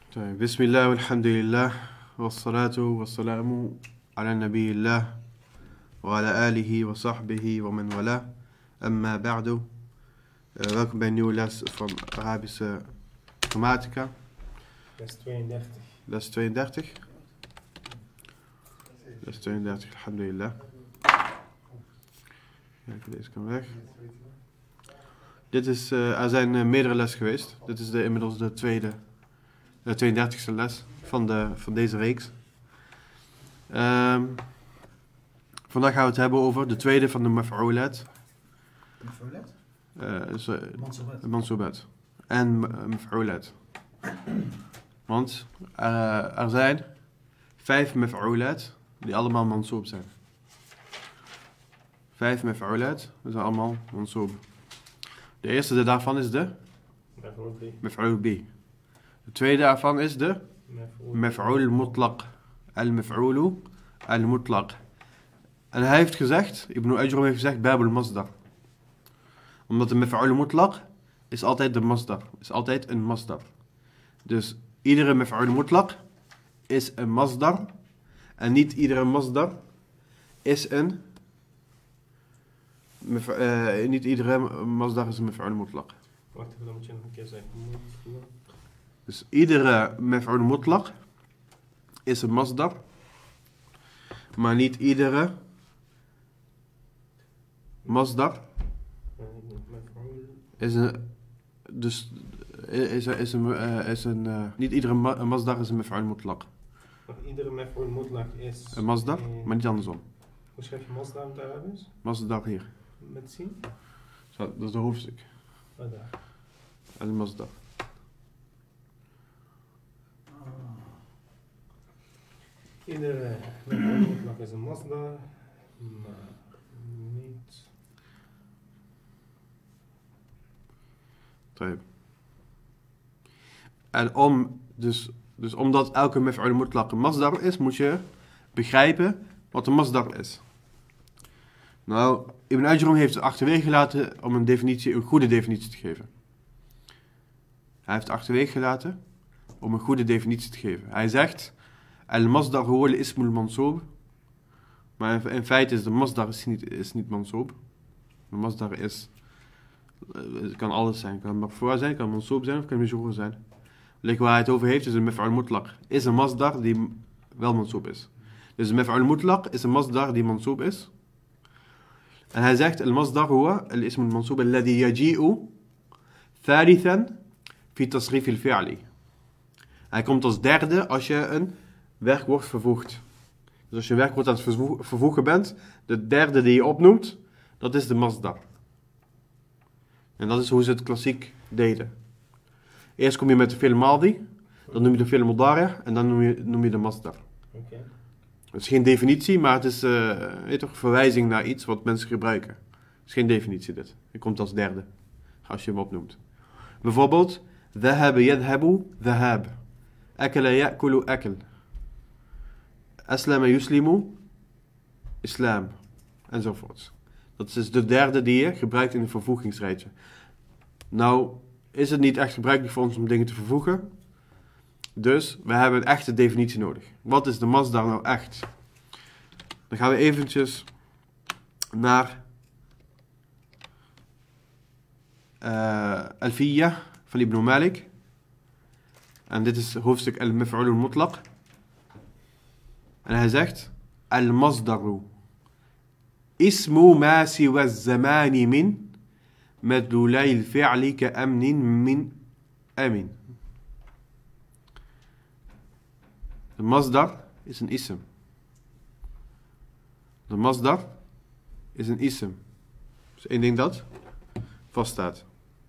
طيب بسم الله والحمد لله والصلاة والسلام على نبي الله وعلى آله وصحبه ومن والاه. Amma ba'du. Welkom bij een nieuwe les van Arabische grammatica. Les 32. Les 32. Les 32, alhamdulillah. Kijk, deze kan weg. Er zijn meerdere lessen geweest. Dit is inmiddels de 32e les van deze reeks. Vandaag gaan we het hebben over de tweede van de maf'ulat. Mansubat. En maf'ulat. Want er zijn 5 maf'ulat die allemaal mansoob zijn. 5 maf'ulat, die zijn allemaal mansoob. De eerste daarvan is de maf'ul bi. De tweede daarvan is de maf'ul mutlaq. Al-maf'ulu al-mutlaq. En hij heeft gezegd, Ibn Ajrum heeft gezegd, babul masdar. Omdat de maf'ul mutlaq is altijd de masdar. Is altijd een masdar. Dus iedere maf'ul mutlaq is een masdar. En niet iedere masdar is een... niet iedere masdar is een maf'ul mutlaq. Wacht even, dan moet je nog een keer zeggen. Dus iedere maf'ul mutlaq is een masdar. Maar niet iedere masdar is een... Dus niet iedere masdar is een maf'ul mutlaq. Iedere maf'ul mutlaq is... Een masdar, maar niet andersom. Hoe schrijf je masdar in het Arabisch? Masdar hier. Met zien? Zo, dat is het hoofdstuk. Oh, daar. Al-masdar. Iedere maf'ul mutlaq is een masdar, maar niet... En omdat elke maf'ul mutlaq een masdar is, moet je begrijpen wat een masdar is. Nou, Ibn Ajrum heeft het achterwege gelaten om een goede definitie te geven. Hij heeft het achterwege gelaten om een goede definitie te geven. Hij zegt, al-masdar huwa al-ismul mansoob. Maar in feite is de masdar is niet mansoob. De masdar is... Het kan alles zijn. Het kan marfu' zijn, het kan mansoob zijn of het kan majroor zijn. Waar hij het over heeft is een maf'ul mutlaq. Is een masdar die wel mansoob is. Dus een maf'ul mutlaq is een masdar die mansoob is. En hij zegt, al-masdar huwa al-ism al-mansoob alladhi yaji'u thalithan fi tasrif al-fi'li. Hij komt als derde als je een werkwoord vervoegt. Dus als je een werkwoord aan het vervoegen bent, de derde die je opnoemt, dat is de masdar. En dat is hoe ze het klassiek deden. Eerst kom je met de fi'l madi, dan noem je de fi'l mudari' en dan noem je de masdar. Okay. Het is geen definitie, maar het is toch verwijzing naar iets wat mensen gebruiken. Het is geen definitie dit. Het komt als derde, als je hem opnoemt. Bijvoorbeeld, dhahaba yadhabu dhahab. Akala ya'kulu akl. Aslama yuslimu islam. Enzovoort. Dat is de derde die je gebruikt in een vervoegingsrijtje. Nou, is het niet echt gebruikelijk voor ons om dingen te vervoegen. Dus we hebben een echte definitie nodig. Wat is de masdar nou echt? Dan gaan we eventjes naar Alfiyah van Ibn Malik. En dit is hoofdstuk al-maf'ul al-mutlaq. En hij zegt, al-masdaru ismu ma siwa az-zamani min madlulay al-fi'li ka'amnin min amin. De masdar is een ism. De masdar is een ism. Dus één ding dat vaststaat.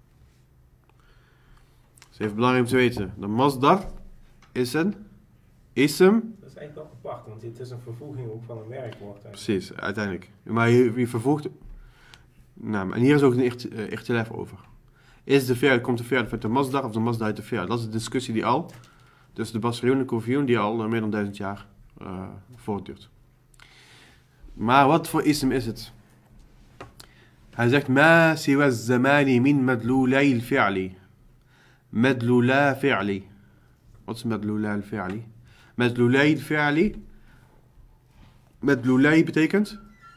Dat is even belangrijk om te weten. De masdar is een ism. Dat is eigenlijk wel apart, want dit is een vervoeging ook van een werkwoord. Precies, uiteindelijk. Maar je vervoegt... Nou, en hier is ook een ikhtilaf over. Komt de fi'l uit de masdar of de masdar uit de fi'l? Dat is de discussie die al... Dus de Basriun en Kufiyun die al meer dan 1000 jaar voortduurt. Maar wat voor ism is het? Hij zegt, ma siwa zamani min madlulay al-fi'li. Madlula fi'li. Wat is madlula al-fi'li? Madlula al-fi'li. Madlula betekent?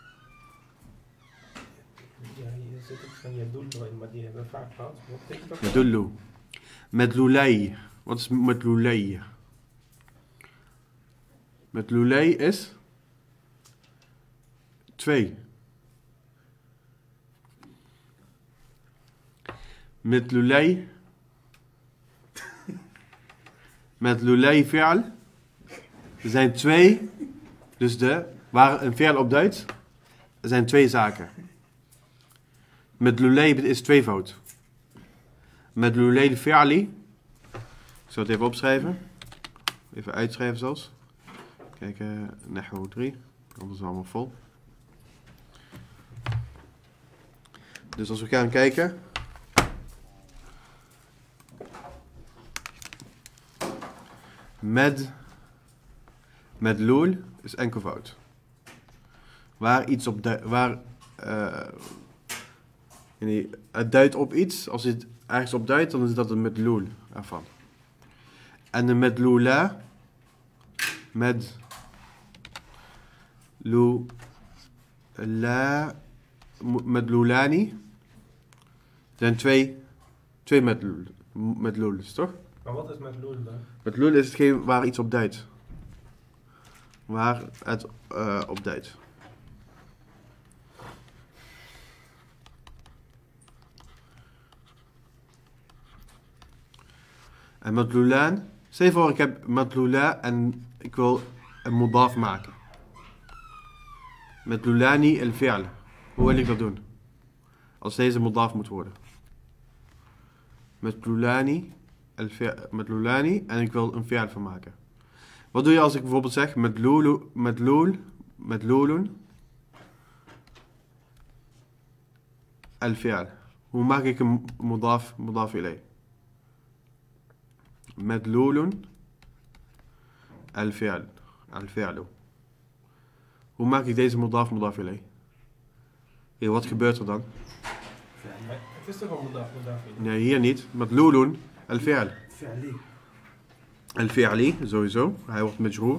Ja, hier zit ook van je doel in, maar die hebben we vaak gehad. Wat betekent dat? Madullu. Madlulay. Wat is madlulay? Madlulay is 2. Madlulay. Madlulay fi'al. Er zijn 2. Dus waar een fi'al op duidt. Er zijn 2 zaken. Madlulay is tweevoud. Madlulay al-fi'li. Ik zal het even opschrijven. Even uitschrijven zelfs. Kijk, Nahwu 3. Anders is het allemaal vol. Dus als we gaan kijken. Madlul is enkelvoud. Waar iets op het duidt op iets. Als het ergens op duidt, dan is dat een madlul ervan. En de madlula. Madlulani. Zijn twee madluls, toch? Maar wat is madlul dan? Madlul is hetgeen waar iets op duidt. Waar het op duidt. En madlulan. Stel je voor, ik heb madlula en ik wil een mudaf maken. Madlulani al-fi'l. Hoe wil ik dat doen? Als deze mudaf moet worden. Madlulani en ik wil een fi'l van maken. Wat doe je als ik bijvoorbeeld zeg madlulun al-fi'l? Hoe maak ik een mudaf ilay? Madlulun al-fi'lu. Hoe maak ik deze mudaf ilay? Hier, wat gebeurt er dan? Het is toch al mudaf ilay? Nee, hier niet. Madlulun al-fi'l. Al-fi'li, sowieso. Hij wordt majroor.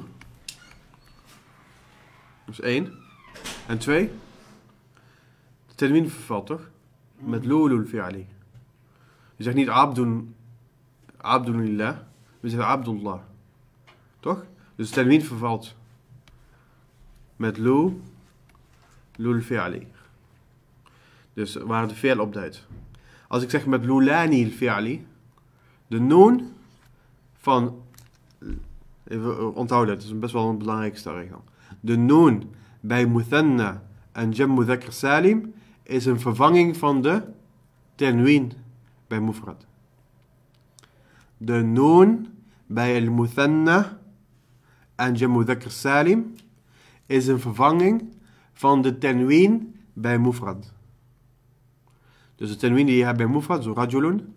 Dat is 1. En 2. De tanwin vervalt, toch? Madlulul al-fi'li. Je zegt niet abdun lillah. We zeggen abdullah. Toch? Dus de tanwin vervalt. Madlulul al-fi'li. Dus waar de fi'l op duidt. Als ik zeg madlulani al-fi'li. De noon van... Even onthouden, het is best wel een belangrijkste regel. De noon bij muthanna en jam mudhakkar salim is een vervanging van de tanwin bij mufrad. De noon bij al muthanna en jam mudhakkar salim is een vervanging van de tanwin bij mufrad. Dus de tanwin die je hebt bij mufrad, zo rajulun,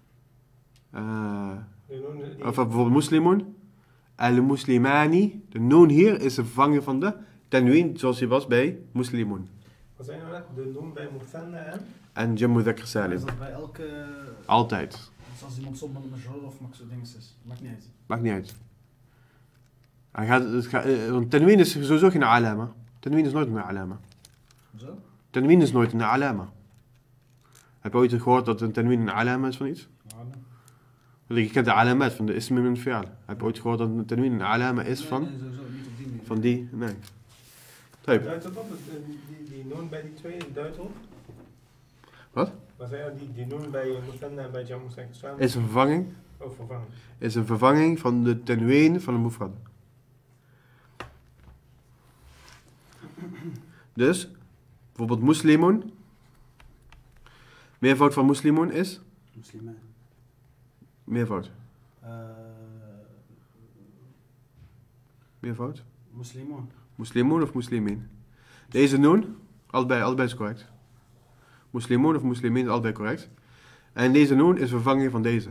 of bijvoorbeeld muslimun, al-muslimani. De noon hier is een vervanging van de tanwin zoals die was bij muslimun. Wat zijn nou net? De noem bij muthanna en jam mudhakkar salim. Is dat bij elke... Altijd. Dus als iemand soms met een major of max dinges is. Maakt niet uit. Maakt niet uit. Want tanwin is sowieso geen alama. Tanwin is nooit een alama. Zo? Tanwin is nooit een alama. Heb je ooit gehoord dat een tanwin een alama is van iets? Je kent de alamat van de ism en fi'al. Heb je ooit gehoord dat een tanwin een alama is van? Nee, sowieso niet op die manier. Van die? Nee. duidt dat op? Die noon bij die twee duidt op? Wat? Wat zei je? Die noon bij muthanna en bij jam mudhakkar salim? Is een vervanging. Oh, vervangen. Is een vervanging van de tanwin van de mufrad. Dus, bijvoorbeeld muslimun. Meervoud van muslimun is? Muslimen. Meervoud. Meervoud? Muslimon. Muslimun of muslimin? Deze noon, allebei is correct. Muslimun of muslimin is allebei correct. En deze noon is vervanging van deze.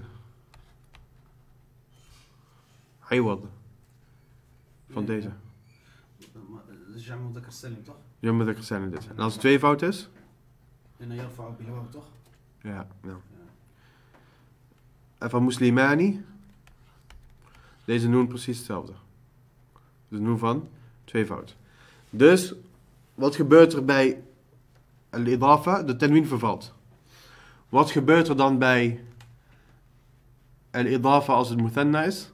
Haywad. Van deze. Dat is jam mudhakkar salim, toch? Jam mudhakkar salim dit. En als het tweevoud is? En dan yarfa'u bil waw, toch? Ja. En van muslimani? Deze noen precies hetzelfde. Dus noen van tweevoud. Dus, wat gebeurt er bij al-idafa? De tanwin vervalt. Wat gebeurt er dan bij al-idafa als het muthanna is?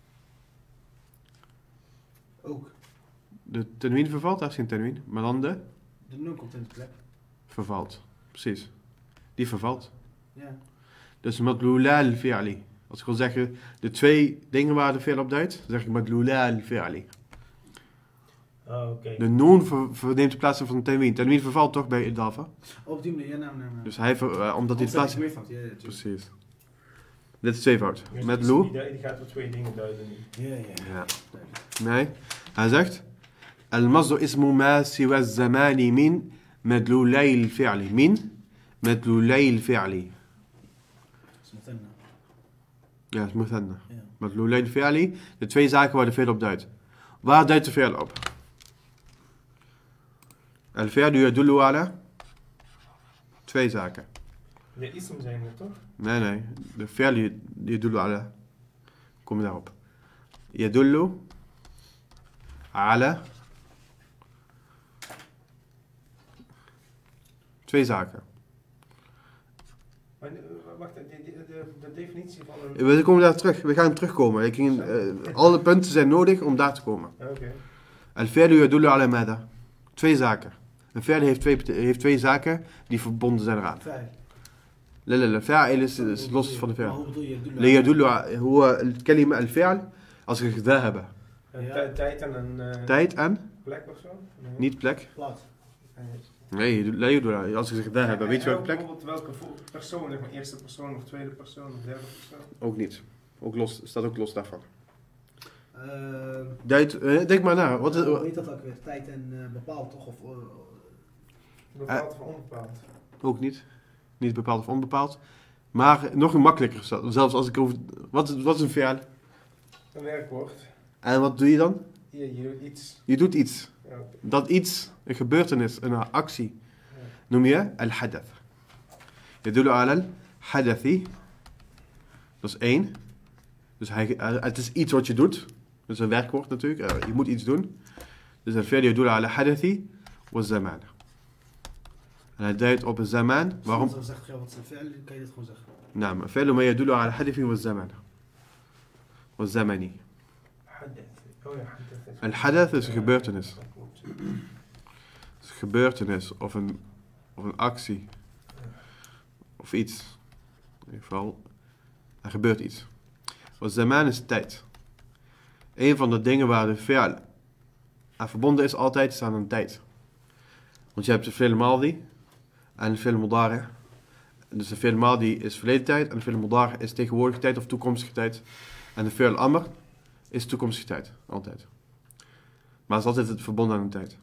Ook. De tanwin vervalt, daar is geen tanwin. Maar dan de De nun komt in de plek. vervalt. Precies. Die vervalt. Ja. Dus madlula al-fi'li. Als ik wil zeggen, de twee dingen waar de fi'l op duidt, dan zeg ik madlula al-fi'li. Oh, oké. De noon neemt de plaats van de tanwin. Tanwin vervalt toch bij idafa. Op die manier, ja, nou. Dus hij, omdat hij de plaats... Meervoud, ja, tuurlijk. Precies. Dit is tweevoud. Dus Met die- Lou. Die gaat voor twee dingen duiden nu. Ja. Ja. Nee. Hij zegt... Al-masdar ismu ma siwa zamani min madlulay al-fi'li. Min madlulay al-fi'li. Dat is muthanna. Ja, dat is muthanna. Ja. Madlulay al-fi'li. De twee zaken waar de fi'l op duidt. Waar duidt de fi'l op? Al-fi'lu yadullu ala... Twee zaken. De ism zijn er toch? Nee. De fi'l yadullu ala... Kom daarop. Yadullu ala... Twee zaken. Maar, wacht, de definitie van een... We komen daar terug. We gaan terugkomen. Alle punten zijn nodig om daar te komen. Oké. Al-fi'lu yadullu ala mada. Twee zaken. Een fi'l heeft twee zaken die verbonden zijn eraan. Fa'il. La, fa'il is los van de Maar fi'l. hoe bedoel je? لا يدل هو الكلمة الفعل als ik ذهب. Een tijd en een Tijd en plek of zo? Nee. niet plek. Plaats. Nee, لا يدل als ik zeg ذهب. Weet je welke plek? Bijvoorbeeld welke persoon, zeg maar eerste persoon of tweede persoon of derde persoon? Ook niet. Ook los, staat ook los daarvan. Uh, Denk maar na. Wat is, Hoe heet dat ook weer? Tijd en bepaald toch? Of, Bepaald of onbepaald? ook niet. Niet bepaald of onbepaald. Maar nog makkelijker. Zelfs als ik over... Wat is een fi'al? Een werkwoord. En wat doe je dan? Je doet iets. Je doet iets. Ja, oké. Dat iets, een gebeurtenis, een actie, Ja. noem je al-hadath. Yadullu ala al-hadathi. Dat is één. Dus het is iets wat je doet. Dat is een werkwoord natuurlijk. Je moet iets doen. Dus al-fi'l yadullu ala hadathi wa zaman. En hij duidt op een zaman. Waarom? Als je zegt, wat is een fi'al, kan je dit gewoon zeggen. نعم فعل ما يدل على الحدث والزمان والزمني. Hadath. Oh ja, hadath. الحدث is een gebeurtenis. Dat klopt. Het is een gebeurtenis of een actie. Of iets. In ieder geval, er gebeurt iets. والزمان is tijd. Een van de dingen waar de fi'al aan verbonden is altijd is aan een tijd. Want je hebt de fi'l madi en de fi'l mudari'. Dus de fi'l madi is verleden tijd en de fi'l mudari' is tegenwoordige tijd of toekomstige tijd. En de fi'l amr is toekomstige tijd, altijd. Maar het is altijd het verbonden aan een tijd.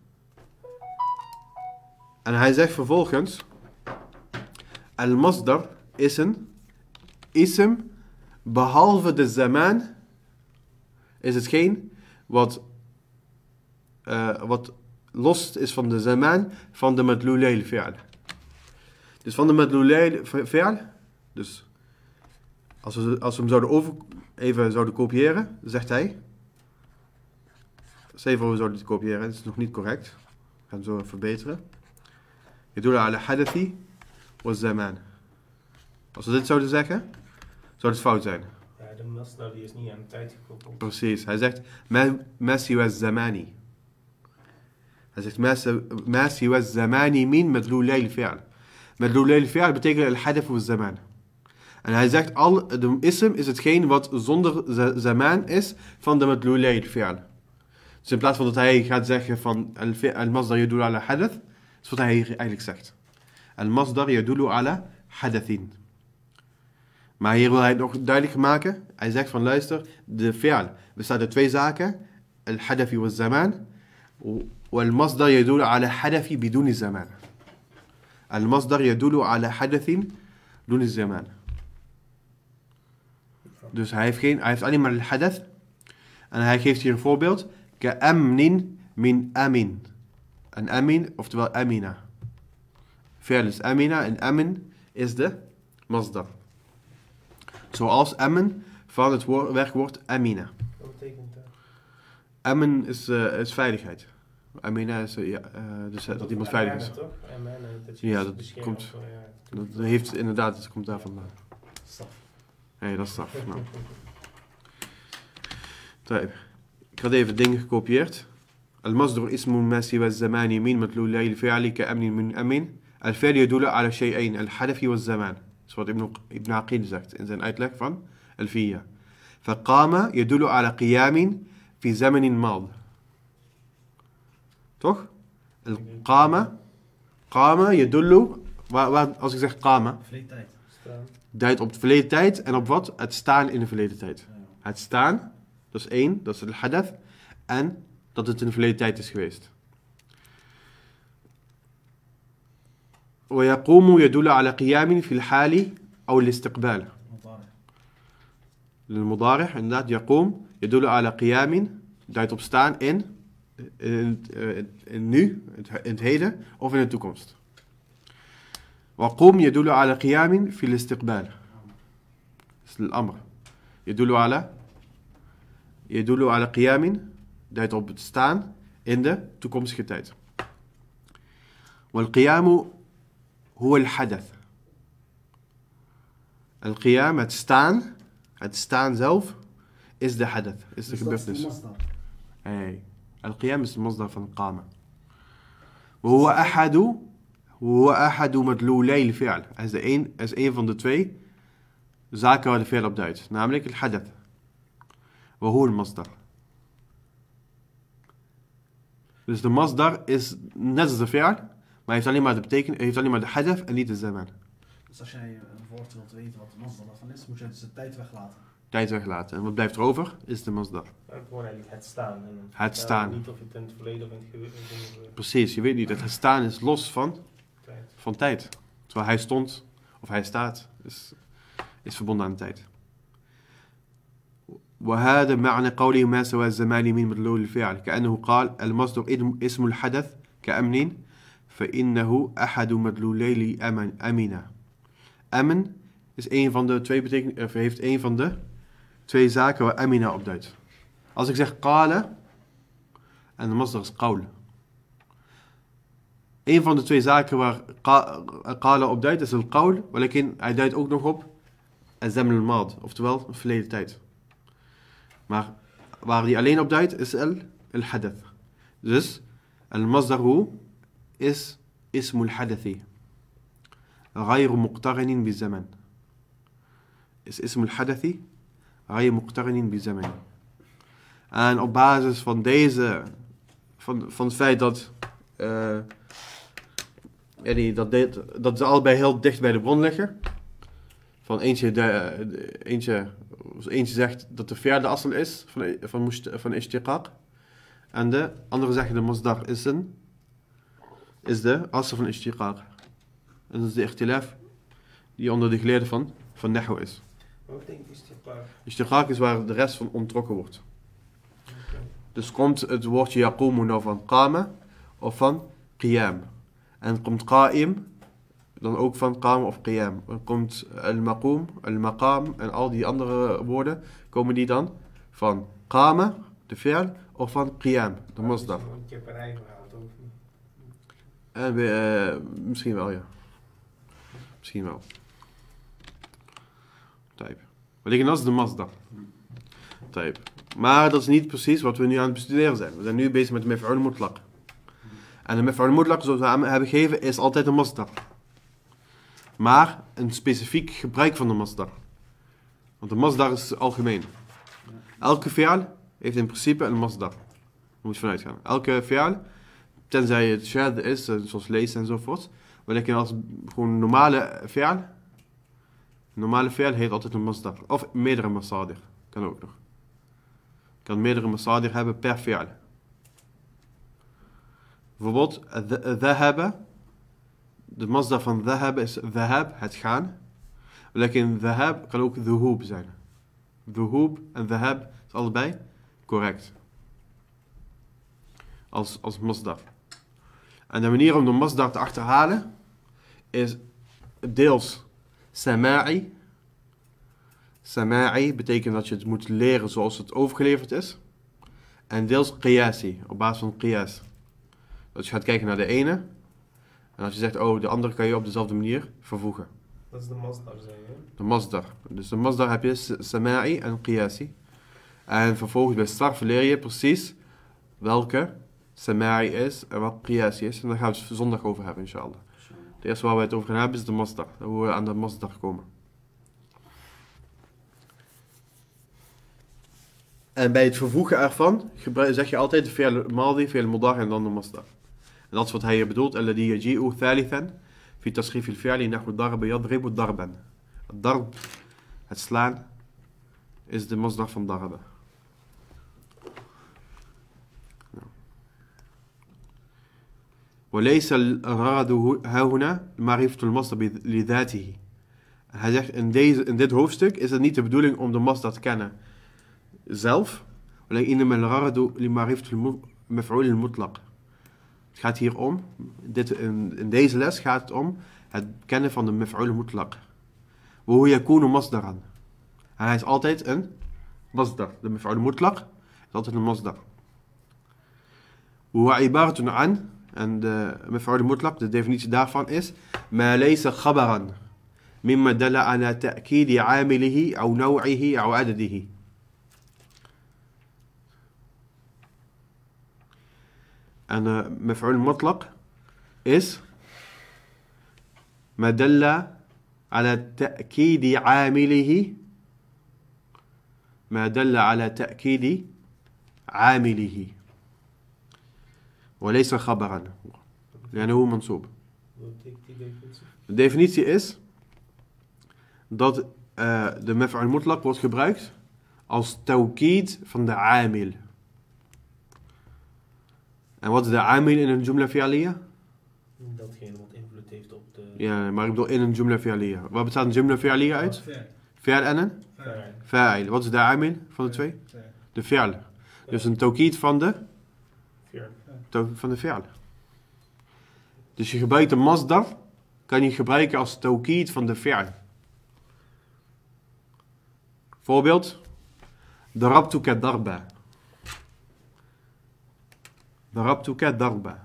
En hij zegt vervolgens, al-masdar is een ism, behalve de zaman, is hetgeen wat los is van de zaman van de madlulay al-fi'al. Dus van de madlulay al-fi'al, dus als we hem even zouden kopiëren, zegt hij, stel je voor we zouden het kopiëren, dat is nog niet correct, we gaan het zo verbeteren. يدل على حدثي والزمان. Als we dit zouden zeggen, zou het fout zijn. Ja, de masdar die is niet aan de tijd gekoppeld. Precies. Hij zegt ما سوى الزمان. Hij zegt ما سوى الزمان من مدلولي الفعل. مدلولي الفعل betekent الحدث والزمان. En hij zegt de ism is hetgeen wat zonder zaman is van de madlulay al-fi'al. Dus in plaats van dat hij gaat zeggen van al-masdar yadullu ala hadath, is wat hij eigenlijk zegt. Al-masdar yadullu ala hadathin. Maar hier wil hij het nog duidelijker maken. Hij zegt van luister, de fi'al bestaat uit twee zaken. Al-hadathi wa zaman. Wal-masdar yadullu ala hadathi biduni zaman. Al-masdar yadullu ala hadathin duni zaman. Dus hij heeft alleen maar al-hadath. En hij geeft hier een voorbeeld. Ka'amnin min amin. En amin, oftewel amina. Fi'al is amina en amin is de masdar. Zoals amin van het werkwoord amina. betekent dat? Amen is veiligheid. Amina is dus dat iemand veilig is. Toch? Amana, dat je Ja, dat beschermt komt- voor, Dat heeft inderdaad, dat komt daar vandaan. Staf. Nee, dat is straf. Nou. طيب. Ik had even dingen gekopieerd. المصدر اسم ما سوى الزمان يمين مدلول الفعل كأمن من أمن. الفعل يدل على شيئين الحدث والزمان. Zoals Ibn Aqil zegt in zijn uitleg van Alfiya. فقام يدل على قيام في زمن ماض. toch? قام يدل als ik zeg قام Verleden tijd. staan. duidt op de verleden tijd en op wat? Het staan in de verleden tijd. Ja. Het staan, dat is één, dat is het hadath. En dat het in de verleden tijd is geweest. ويقوم يدل على قيام في الحال أو الاستقبال. Mudari. المضارع inderdaad يقوم يدل على قيام duidt op staan in nu, in het heden of in de toekomst. وقوم يدل على قيام في الاستقبال. Dat is الأمر. يدل على قيام duidt op het staan in de toekomstige tijd. والقيام هو الحدث. القيام, het staan zelf, is de hadath, is de Dus dat is de gebeurtenis. masdar. Hey. القيام is de masdar van قام. وهو أحد مدلولي الفعل. Hij is een van de twee zaken waar de fi'l op duidt. Namelijk het hadath. وهو المصدر. Dus de masdar is net als de fi'l, maar heeft alleen maar de betekenis, heeft alleen maar de hadath en niet de zaman. Dus als jij een woord wilt weten wat de masdar daarvan is, moet je dus de tijd weglaten. Tijd weglaten. En wat blijft er over? Is de masdar. Gewoon eigenlijk het staan. En dan Het staan. Niet of je het in het verleden of in het geheugen Precies, je weet niet. Het staan is los tijd. van tijd. Terwijl hij stond, of hij staat, is verbonden aan de tijd. وهذا معنى قوله ما سوى الزمان من مدلول الفعل كأنه قال المصدر اسم الحدث كأمن فإنه أحد مدلولي أمن. أمن is een van de twee heeft een van de twee zaken waar amina op duidt. Als ik zeg qala en de masdar is qawl. Een van de twee zaken waar qala op duidt is al-qawl, walakin hij duidt ook nog op al-zaman al-maad, oftewel een verleden tijd. Maar waar hij alleen op duidt is al-hadath. Dus al-masdaru is ismu al-hadathi. غير مقترن بالزمن. Is ismu al-hadathi غير مقترن بالزمن. En op basis van deze, van het feit dat dat ze allebei heel dicht bij de bron liggen. Van eentje zegt dat de fi'l de asl is van ishtiqaq. En de andere zeggen de masdar is de asl van ishtiqaq. En dat is de ikhtilaf die onder de geleerden van Nahwu is. Wat betekent istiqaar? Ishtiqaq is waar de rest van ontrokken wordt. Dus komt het woordje yaqumu nou van qama of van qiyam. En komt qa'im dan ook van qama of qiyam. Dan komt al-maqum, al-maqam en al die andere woorden komen die dan van qama, de fi'l, of van qiyam, de masdar. Ik heb een rij gehaald, of niet? En misschien wel, ja. Misschien wel. Type. Maar liggen als de masdar. Type. Maar dat is niet precies wat we nu aan het bestuderen zijn. We zijn nu bezig met de maf'ul mutlaq. En de maf'ul mutlaq, zoals we hebben gegeven, is altijd een masdar. Maar een specifiek gebruik van de masdar. Want de masdar is algemeen. Elke fi'al heeft in principe een masdar. Daar moet je vanuit gaan. Elke fi'al, tenzij het shad is, zoals lezen enzovoort. Maar als gewoon normale fi'al heeft altijd een masdar. Of meerdere masadir. Kan ook nog. Kan meerdere masadir hebben per fi'al. Bijvoorbeeld, dhahaba. De masdar van dhahaba is dhahab, het gaan. Lekker dhahab kan ook dhuhub zijn. Dhuhub en dhahab is allebei correct. Als masdar. En de manier om de masdar te achterhalen is deels sama'i. Sama'i betekent dat je het moet leren zoals het overgeleverd is. En deels qiyasi, op basis van qiyas. Dat je gaat kijken naar de ene. En als je zegt, oh, de andere kan je op dezelfde manier vervoegen. Dat is de masdar, zei je. De masdar. Dus de masdar heb je sama'i en qiyasi. En vervolgens bij sarf leer je precies welke sama'i is en wat qiyasi is. En daar gaan we het zondag over hebben, inshallah. Het eerste waar we het over gaan hebben is de masdar. Hoe we aan de masdar komen. En bij het vervoegen ervan zeg je altijd de fi'l madi, fi'l mudari en dan de masdar. En dat is wat hij hier bedoelt. Alladhi yaji'u thalithan fi tasrif al-fi'li nahwu darba yadribu darban. Darb, het slaan, is de masdar van darba. وليس الغرض ها هنا معرفة المصدر لذاته. Hij zegt in dit hoofdstuk is het niet de bedoeling om de masdar te kennen zelf. إنما الغرض لمعرفة المفعول المطلق. Het gaat hier om, in deze les gaat het om het kennen van de maf'ul mutlaq. وهو يكون مصدرا. Hij is altijd een masdar. De maf'ul mutlaq is altijd een masdar. وهو عبارة عن, en de maf'ul mutlaq, de definitie daarvan is ما ليس خبرا مما دل على تأكيد عامله أو نوعه أو عدده. En maf'ul mutlaq is ما دل على تأكيد عامله ما دل على تأكيد عامله وليس خبرا لأنه منصوب. De definitie is dat de maf'ul mutlaq wordt gebruikt als tawkid van de amil. En wat is de amil in een jumla fi'aliyya? Datgene wat invloed heeft op de... Ja, maar ik bedoel in een jumla fi'aliyya. Wat bestaat een jumla fi'aliyya uit? Fi'al en een? Fa'il. Wat is de amil van de twee? De fi'al. Dus een tawkid van de? Van de fi'al. Dus je gebruikt de masdar, kan je gebruiken als tawkid van de fi'al. Voorbeeld. Darabtuka darba. Darabtuka darba.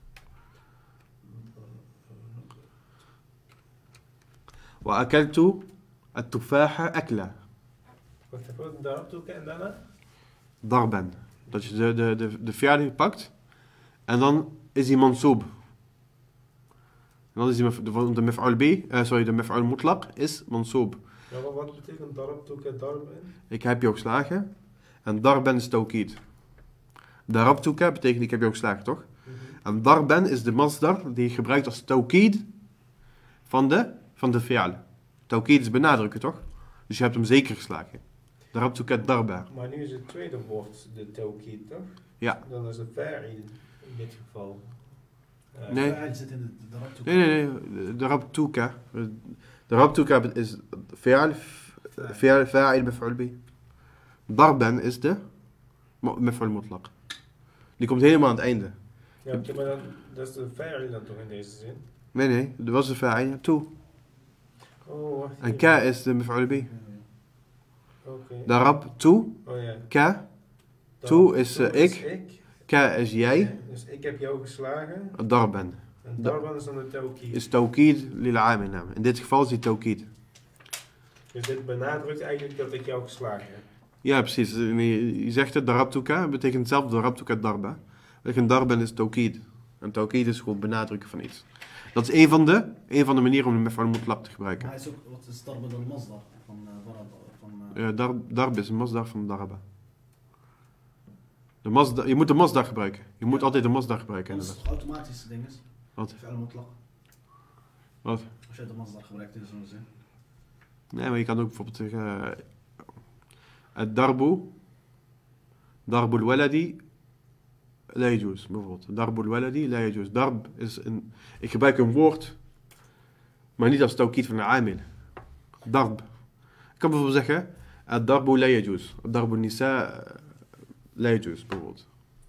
وأكلت التفاح أكلا. Wat heb darabtuka en daarna? Darban. Dat je de fi'al pakt en dan is hij mansoob. En dan is hij de maf'ul de maf'ul mutlaq is mansoob. Ja, wat betekent darabtuka darban? Ik heb jou geslagen en darban is tawkid. Darabtuka betekent ik heb jou geslagen, toch? En darban is de masdar die je gebruikt als tawkid van de fi'al. Tawkid is benadrukken, toch? Dus je hebt hem zeker geslagen. Darabtuka darba. Maar nu is het tweede woord de tawkid, toch? Ja. Dan is het fa'il in dit geval. Nee. Fa'il zit in de darabtuka. Nee. Darabtuka. Darabtuka is fi'al fa'il maf'ul bi. Darban is de maf'ul mutlaq. Die komt helemaal aan het einde. Ja, oké, maar dan, dat is de fa'il dan toch in deze zin? Nee, dat was de fa'il. Toe. Oh, wacht En even. ka is de maf'ul bi. Oké. Darab toe. Oh ja. Ka. Toe is ik. Ka is jij. Ja, dus ik heb jou geslagen. Darban. En darban is dan de tawkid. Is tawkid lil amil. In dit geval is die tawkid. Dus dit benadrukt eigenlijk dat ik jou geslagen heb. Ja, precies. Je zegt het, darabtuka betekent hetzelfde, darabtuka darba. En darban is tawkid. En tawkid is gewoon benadrukken van iets. Dat is een van de manieren om de maf'ul mutlaq te gebruiken. Maar hij is ook, wat is darba dan masdar van Darb is een masdar van darba. Je moet de masdar gebruiken. Je moet altijd de masdar gebruiken. dat is toch automatisch ding is? Wat? Fi'al mutlaq. Wat? Als je de masdar gebruikt in zo'n zin. Nee, maar je kan ook bijvoorbeeld zeggen... Darbul waladi la yajuz, bijvoorbeeld. Darbul waladi la yajuz. Darb is een... Ik gebruik een woord, maar niet als tawkid van de amil. Darb. Ik kan bijvoorbeeld zeggen... Darbu la yajuz. Darbu nisa la yajuz, bijvoorbeeld.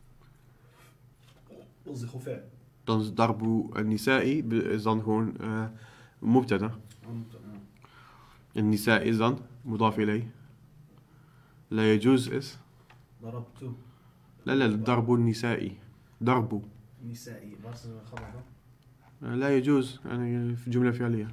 Dat is de gewoon fair. Dan is darbu nisa'i is dan gewoon mubtada. En nisa is dan مضاف إليه. لا يجوز is. ضربت لا ضرب النسائي. ضرب. نسائي. Wat is de خبر dan? لا يجوز يعني في جملة فعلية.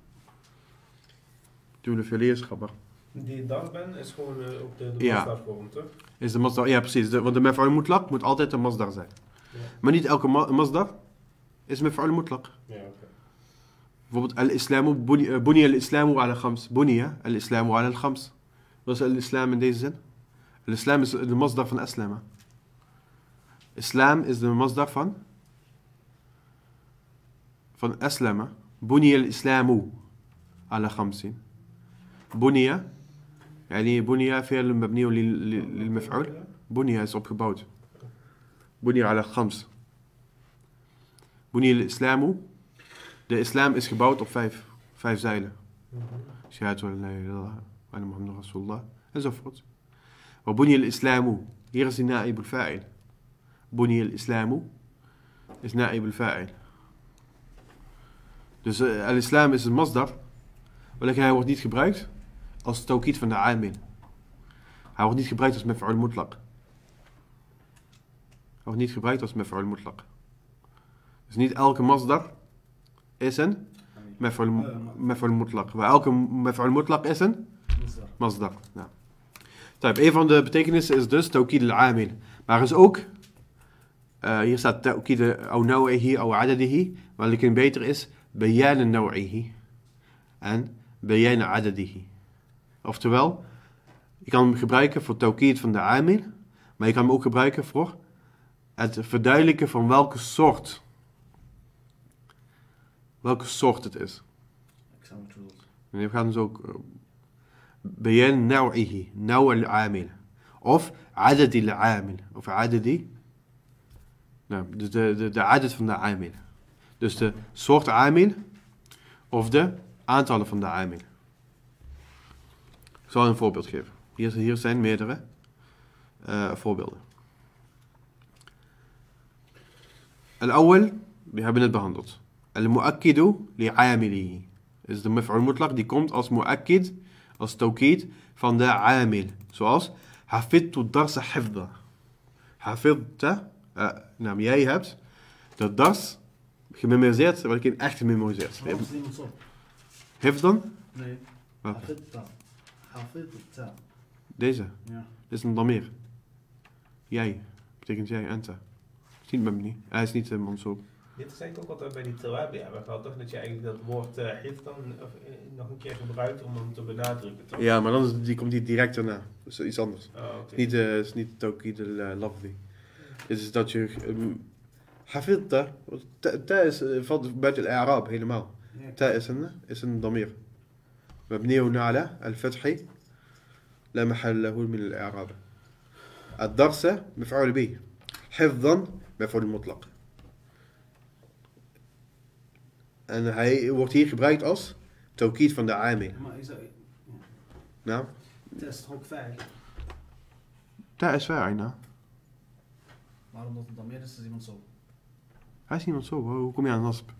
جملة فعلية is خبر. Die darben is gewoon ook de Ja. masdarvorm, toch? Is de masdar, ja precies, want de maf'ul mutlaq moet altijd een masdar zijn. Ja. Maar niet elke masdar is maf'ul mutlaq. Ja, oké. bijvoorbeeld al-islamu, bunya al-islamu ala khams. Bunya al-islamu ala al-khams. Wat is al-islam in deze zin? Al-islam is de masdar van aslama. Islam is de masdar van aslama. Bunya al-islamu ala khamsin. Bunya, يعني bunya فعل مبني للمفعول. Bunya is opgebouwd. Bunya ala khams. Bunya al-islamu. De islam is gebouwd op vijf zeilen. Shahadatu an la ilaha illallah wa anna Muhammadan Rasulullah enzovoort. Wa bunya al-islamu. Hier is die na'ib al-fa'il. Bunya al-islamu is na'ib al-fa'il. Dus al-islam is een masdar. Maar hij wordt niet gebruikt als tawkid van de amil. Hij wordt niet gebruikt als maf'ul mutlaq. Hij wordt niet gebruikt als maf'ul mutlaq. Dus niet elke masdar is een maf'ul mutlaq. Maar elke maf'ul mutlaq is een masdar. Nou. Een van de betekenissen is dus tawkid al-amil. Maar er is ook, hier staat tawkid au naw'ihi au adadihi. Maar een beter is bayan naw'ihi en bayan adadihi. Oftewel, je kan hem gebruiken voor tawkid van de amil, maar je kan hem ook gebruiken voor het verduidelijken van welke soort het is. Ik zou het doen. En we gaan dus ook bayan naw'ihi, naw al-amil. Of adadi al-amil. Of adadi. Nou, de adad van de amil. Dus de soort amil of de aantallen van de amil. Ik zal een voorbeeld geven. Hier zijn meerdere voorbeelden. Al-awwal, die hebben het behandeld. Al-mu'akkidu li'amilihi. Is de maf'ul mutlaq die komt als mu'akkid, als tawkid van de amil. Zoals hafidtu darsa hifda. Hafidta, nou jij hebt de dars gememoriseerd, wat ik in echt gememoriseerd. Waarom is niemand zo? Hifdan? Nee. Welke? Hafidta. Hafidta. Deze. Ja. Dit is een damir. Jij. Betekent jij, anta. Is niet mabni. Hij is niet mansoob. Dit is eigenlijk ook altijd bij die tawabi hebben gehad, toch? Dat je eigenlijk dat woord hif dan nog een keer gebruikt om hem te benadrukken, toch? Ja, maar dan die komt die direct daarna. Dat is iets anders. Oh, oké. Het is niet tawkid al-lafzi. Dit is dat je... Hafidta. Ta is valt buiten al-i'raab helemaal. Ta is een damir. مبني على الفتح لا محل له من الإعراب. الدرس مفعول به. حفظا مفعول مطلق. En hij wordt hier gebruikt als tawkid van de amil. Maar is dat... Nou? Het is toch ook fijn? Ta is fa'il, nou. Waarom dat het dan meer is iemand zo? Hij is niemand zo. Hoe kom je aan nasb?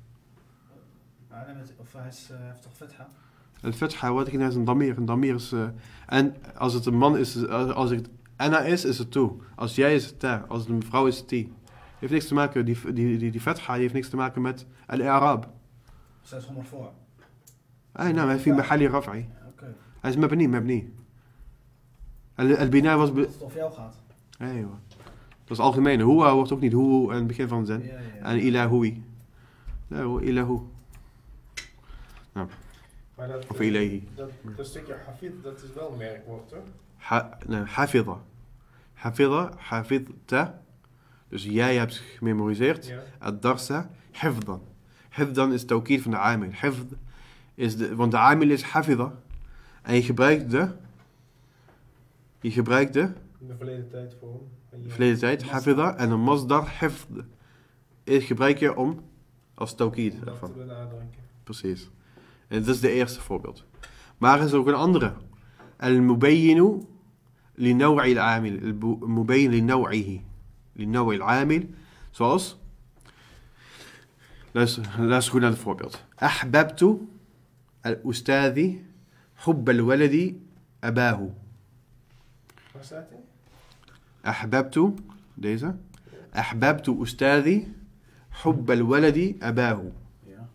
Of hij heeft toch fetha? Al-fatha, wat ik net is een damir. Een damir is... en als het een man is, als het ana is het toe. Als jij is het ta. Als het een vrouw is het ti. Heeft niks te maken, die fatha heeft niks te maken met al-i'raab. Zij is gewoon maar voor. Nou, hij viel mahali raf'i. Oké. Hij is mabni. Al-bina was... Dat het over jou gaat. Nee, hoor. Dat is algemeen. Huwa wordt ook niet hoe aan het begin van de zin. Ja. En ilahui. Nee, ilahu. Nou. Maar dat, Of ilahi. dat stukje hafid, dat is wel een merkwoord, toch? Hafidha. Hafidta. Dus jij hebt gememoriseerd. Ja. Ad-darsa, hifdan. Hifdan is tawkid van de amil. Hifd is want de amil is hafidha. En je gebruikt de In de verleden tijd voor hem. verleden tijd, hafidha. En een masdar, hifd. Gebruik je om als tawkid Om dat ervan. te benadrukken. Precies. En dat is de eerste voorbeeld. Maar er is ook een andere. Al-mubayyinu li naw'i al-amil. Al-mubayyin li naw'ihi. Li naw'i al-amil. Zoals... Luister goed naar het voorbeeld. Ahbabtu al-ustadi hubba al-waladi abahu. Waar staat hij? Ahbabtu, deze. Ahbabtu ustadi, hubb al-waladi abahu. Ja.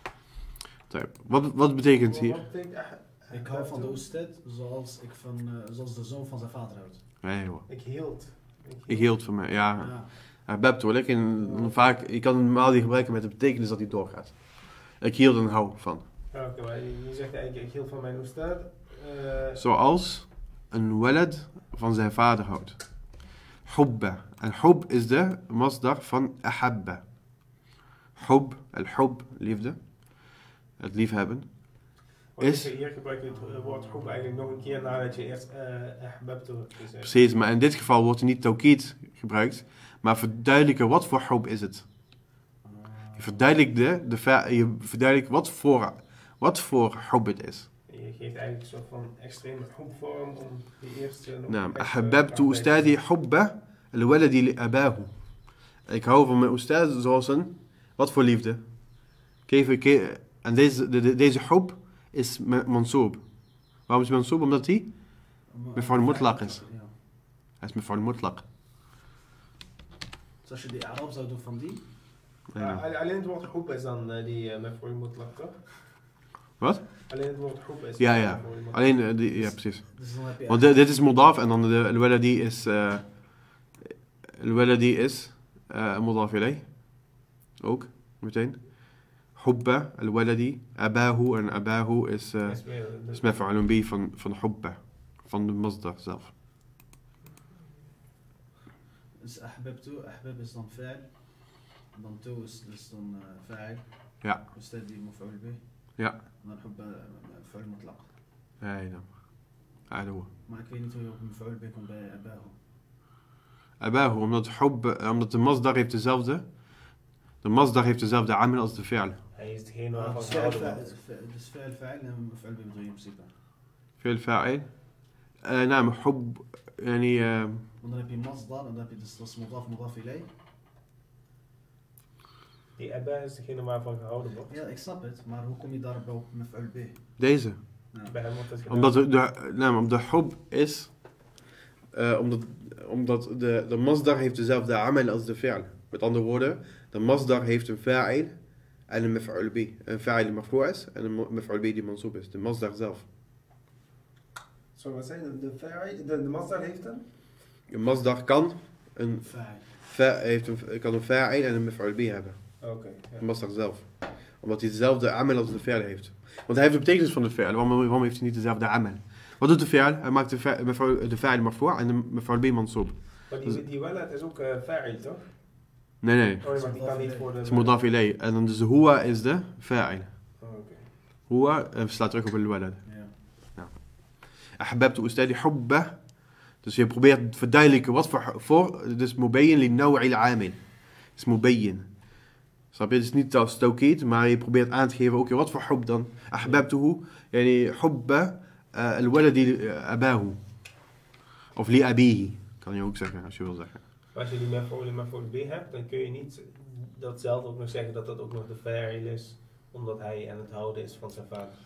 Wat betekent hier? Wat betekent Ik hou van de oestad zoals de zoon van zijn vader houdt. Nee hoor. Ik hield. Ik hield van mij, ja. Ja. Ahbabtu, lekker. Vaak, je kan het normaal niet gebruiken met de betekenis dat hij doorgaat. Ik hield en hou van. Oké, maar je zegt eigenlijk, ik hield van mijn ustad. Zoals een walad van zijn vader houdt. Hubba. En hub is de masdar van ahabba. Hub, al-hub, liefde. Het liefhebben. Hier gebruik je het woord groep eigenlijk nog een keer nadat je eerst ahbabtu gezegd. Precies, maar in dit geval wordt er niet tawkid gebruikt. Maar verduidelijken wat voor hub is het. Je verduidelijkt wat voor hub het is. Je geeft eigenlijk een soort van extreme groepvorm om die eerste... Nou, ahbabtu ustadi hubba al-waladi li abahu. Ik hou van mijn ustad zoals een... Wat voor liefde? En deze hub is mansoob. Waarom is het mansoob? Omdat hij mef'ul mutlaq is. Ja. Hij is mef'ul mutlaq. Dus als je die Arab zou doen van die... Alleen het woord groep is dan die mef'ul mutlaq, toch? Wat? Alleen het woord groep is... Ja. mef'ul mutlaq. Alleen, ja precies. Dus dan heb je Want dit is mudaf en dan de al-waladi is... al-waladi is... mudaf ilay. Ook, meteen. Hubba, al-waladi, abahu en abahu is mef'ulun bi van hubba. Van de masdar zelf. Dus ahbabtu, ahbab is dan fa'il. En dan tu is dus dan fa'il. Ja. Ustad die maf'ul bih. Ja. En dan hubba maf'ul mutlaq. Nee, dan. Adoe. Maar ik weet niet hoe je op maf'ul bih komt bij abahu. Abahu, omdat de masdar heeft dezelfde... De masdar heeft dezelfde amal als de fi'al. Hij is degene waarvan Dus gehouden wordt. fa'il fa'il en maf'ul bih bedoel je in principe. Fi'al fa'il. نعم حب يعني Want dan heb je masdar en dan heb je dus dat is mudaf ilay. Die abba is degene waarvan gehouden wordt. Ja, ik snap het, maar hoe kom je daarbij op maf'ul bih? deze. Ja. Bij hem wordt het gedaan. Omdat de hub is... omdat de masdar heeft dezelfde amal als de fi'al. Met andere woorden, de masdar heeft een fa'il en een maf'ul bi. Een fa'il marfu' is en een maf'ul bi die mansoob is. De masdar zelf. Sorry, wat zei je? De masdar heeft een? Een masdar kan een Fa'il. fa'il en een maf'ul bi hebben. Oké. De masdar zelf. Omdat hij dezelfde amal als de fi'al heeft. Want hij heeft de betekenis van de fi'al. Waarom heeft hij niet dezelfde amal? Wat doet de fi'al? Hij maakt de fa'il marfu' en de maf'ul bi mansoob. Maar die walad is ook fa'il, toch? Nee. Oh, maar die kan niet voor de... Het is mudaf ilay. En dan dus de huwa is de fa'il. Oh, oké. Huwa slaat terug op al-walad. Ja. Ahbabtu ustadi hubba. Dus je probeert te verduidelijken wat voor dus mubayyin li naw'i al-amil. Het is mubayyin. Snap je? Het is niet als tawkid, maar je probeert aan te geven ook wat voor hub dan. Ahbabtuhu, yani hubba al-waladi li abahu. Of li abihi, kan je ook zeggen als je wil zeggen. Maar als je die mef'ul bih hebt, dan kun je niet datzelfde ook nog zeggen dat dat ook nog de fa'il is, omdat hij aan het houden is van zijn vader.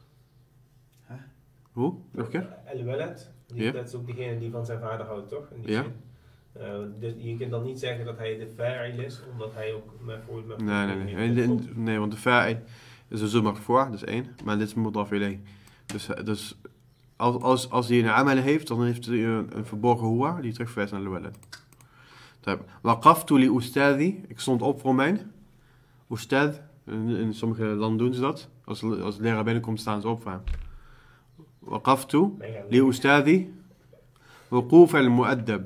Hoe? Nog een keer? Al-walad, Ja. dat is ook degene die van zijn vader houdt, toch? In die Ja. zin. Dus je kunt dan niet zeggen dat hij de fa'il is, omdat hij ook mef'ul Nee, want de fa'il is een zomaar voor, dat is één. Maar dit is mudaf ilay. Dus als hij een amal heeft, dan heeft hij een verborgen huwa die terugverwijst naar al-walad. Waqaftu li ustadi. Ik stond op voor mijn ustad. In sommige landen doen ze dat. Als de leraar binnenkomt, staan ze op voor hem. Waqaftu li ustadi. Wuquf al-mu'addab.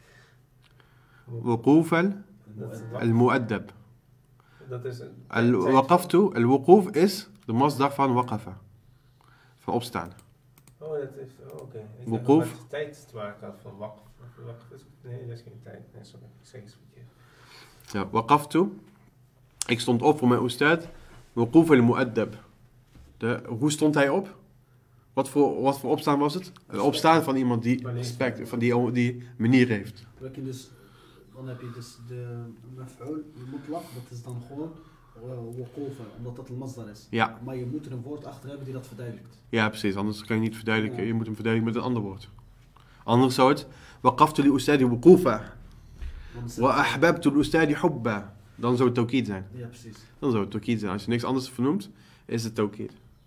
Wuquf al-mu'addab. Dat is Waqaftu, al-wuquf is de masdar van waqafa. Van opstaan. Oh, dat is... oké. Ik dacht Wuquf. dat het tijd te maken had van waqf. Nee, dat is geen tijd. Nee, sorry. Ik zeg iets verkeerd. Ja, waqaftu. Ik stond op voor mijn ustad. Wuquf al-mu'addab. Hoe stond hij op? Wat voor opstaan was het? Het opstaan van iemand die respect, van die manier heeft. Dan heb je dus de maf'ul mutlaq, dat is dan gewoon Wuqufa, omdat dat een masdar is. Ja. Maar je moet er een woord achter hebben die dat verduidelijkt. Ja, precies. Anders kan je niet verduidelijken. Ja. Je moet hem verduidelijken met een ander woord. Anders zou het... وقفت لأستاذي وقوفا وأحببت الأستاذ حبا. Dan zou het tawkid zijn. Ja, precies. Dan zou het tawkid zijn. Als je niks anders vernoemt, is het tawkid.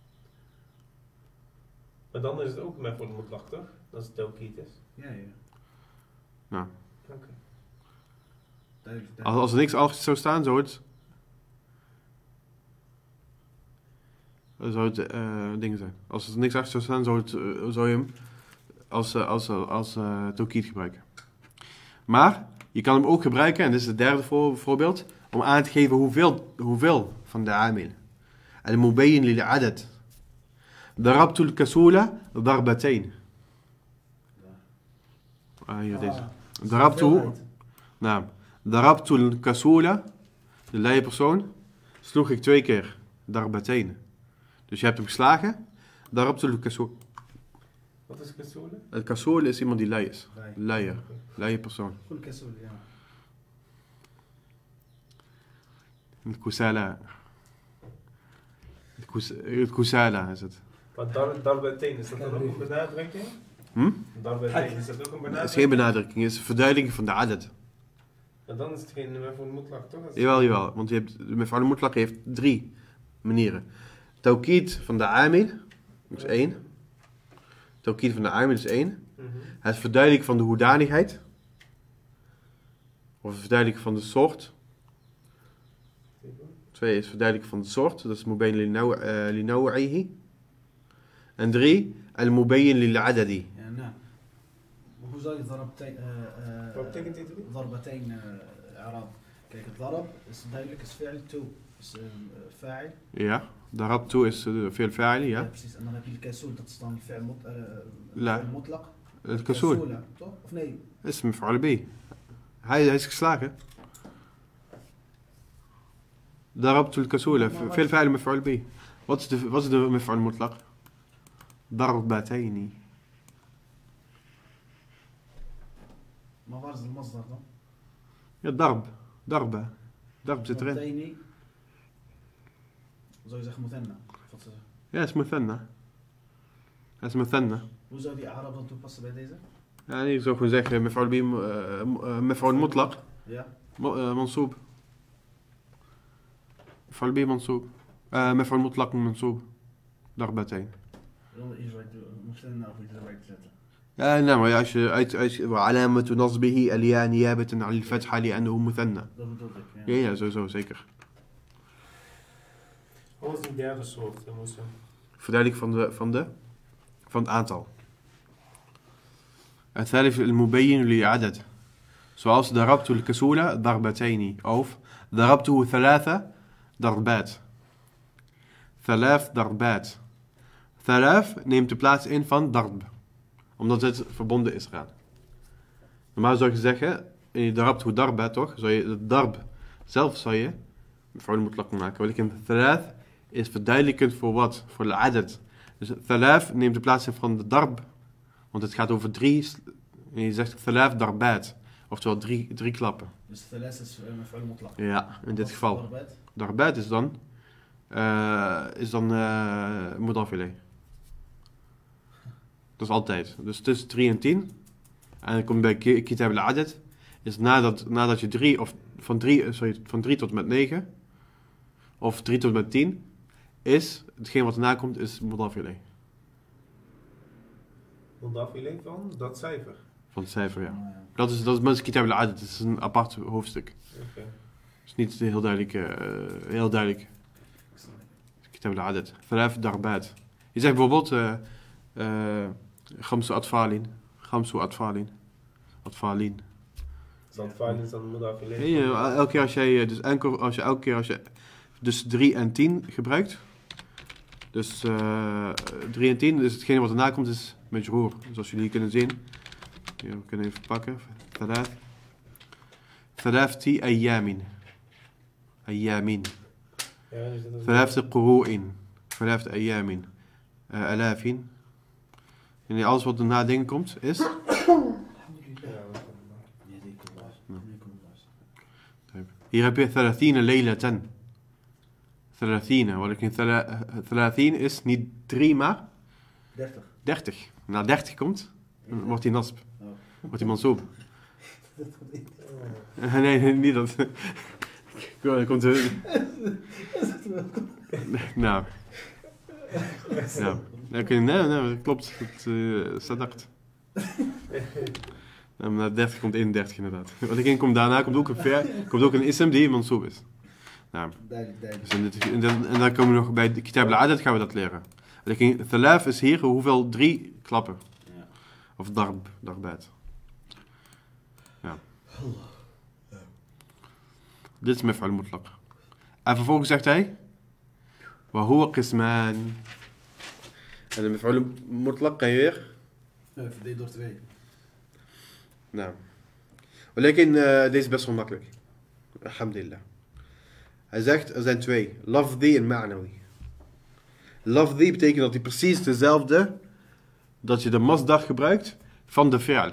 Maar dan is het ook met voor de mutlaq, toch? Als het tawkid is. Ja, ja. Nou. Oké. Duidelijk. Als er niks anders zou staan, zou het... dingen zijn. Als er niks achter zou staan, zou je hem als tawkid gebruiken. Maar je kan hem ook gebruiken, en dit is het derde voorbeeld, om aan te geven hoeveel van de amil. Al-mubayyin lil-adad. Darabtu al-kasula darbatayn. Hier deze. Darabtu al-kasula, de leie persoon, sloeg ik 2 keer. Darbatayn. Dus je hebt hem geslagen. Darabtu al-kasula. Wat is kasula? Het kasool is iemand die lui is. Lui. Luie persoon. Goed kasool, ja. Het kusala. Het kusala is het. Maar darbatain, is dat dan ook een benadrukking? Darbatain, is dat ook een benadrukking? Het is geen benadrukking, het is een verduidelijking van de adad. Maar dan is het geen voor de mutlaq, toch? Jawel. Want je hebt, mef'al mutlaq heeft 3 manieren. Tawkid van de amil is 1. Tawkid van de amil is 1. Het verduidelijken van de hoedanigheid. Of het verduidelijken van de soort. 2 is verduidelijken van de soort. Dat is mubayyin li naw'ihi. En 3, al-mubayyin lil-adadi. Ja, nou. Hoe zou je darabatayn... Wat betekent dit? Darabatayn Arab. Kijk, het darab is duidelijk, is fi'l toe. Is fa'il. Ja, darabtu is veel fa'ili, Ja, ja. precies. En dan heb je de kasool, dat is dan fi'l La. mutlaq. Het kasool toch? Of nee? is mef'al bi. Hij is geslagen. Darabtu al-kasula, veel fa'ili mef'al bi. Wat is de mef'al mutlaq? Darbataini. Maar waar is de masdar dan? Ja, darba. Darb zit erin. Darbatayni. Hoe zou je zeggen muthanna? Wat ze zeggen. Ja, is muthanna. Het is muthanna. Hoe zou die Arab dan toepassen bij deze? Ja, ik zou gewoon zeggen mef'al bi, mef'al mutlaq, Ja. mansoob. Mef'al bi mansoob. Mef'al mutlaq mansoob. Darbatain. Muthanna of iets erbij te zetten. Ja, nee, maar als je وعلامة نصبه الياء نيابة عن الفتحة لأنه مثنى. Dat bedoel ik, ja. Ja, sowieso, zeker. Wat is die derde soort, Moslim? Verduidelijking van het aantal. الثالث المبين للعدد. Zoals ضربت الكسول ضربتين. Of ضربته 3 ضربات. 3 ضربات. 3 neemt de plaats in van darb. Omdat het verbonden is eraan. Normaal zou je zeggen, darabtu darba toch? Zou je de darb zelf voor de mutlaq maken. Welke 3 is verduidelijkend voor wat? Voor de adad. Dus 3 neemt de plaats in van de darb. Want het gaat over 3. En je zegt 3 darbaat. Oftewel 3 klappen. Dus thalas is maf'ul mutlaq. Ja, in dit geval. Darbat. Darbaat is dan mudaf ilayh. Dat is altijd. Dus tussen 3 en 10. En dan komt bij kitab al-adad. Is nadat je 3 of van 3 tot en met 9. Of 3 tot en met 10. Is hetgeen wat erna komt is mudaf ilayh. Mudaf ilayh van dat cijfer. Van het cijfer, ja. Ah, ja. Dat is kitab al-adad. Het is een apart hoofdstuk. Oké. Het is niet heel duidelijk. Kitab al-adad. 3 darbaat. Je zegt bijvoorbeeld Khamsu atfalin. Dan fijn is dan mudaf ilayh. Nee, elke keer als je dus 3 en 10 gebruikt. Dus 3 en 10, dus hetgene wat erna komt is majroor. Zoals jullie kunnen zien. Hier, we kunnen even pakken. ثلاثة أيام. Ja, dus dat is 3 قروء. 3 أيام. آلاف. En alles wat erna dingen komt is. ja, Yadikum Allah. Hier heb je 30 ليلة. ثلاثين. ولكن ثلاثين is niet 3 maar 30. 30. Na 30 komt, dan wordt hij nasb. Oh. Wordt hij mansoob. Dat komt niet. Nee, niet dat. Komt nou. Ja. Nee, dat klopt. Het staat echt. Na 30 komt 31 inderdaad. Wat ik in kom daarna komt ook een ism die mansoob is. Nou, Duidelijk. dus en dan komen we nog bij de kitab al-adad gaan we dat leren. Thalaf is hier hoeveel? 3 klappen. Ja. Of darbaat. Ja. Dit is maf'ul mutlaq. En vervolgens zegt hij wa huwa qisman. En de maf'ul mutlaq kan je weer. Verdeeld door 2. Nou. ولكن deze is best wel makkelijk. Alhamdulillah. Hij zegt er zijn 2. Lafzi en ma'nawi. Lafzi betekent dat hij precies dezelfde, dat je de masdar gebruikt van de fi'al.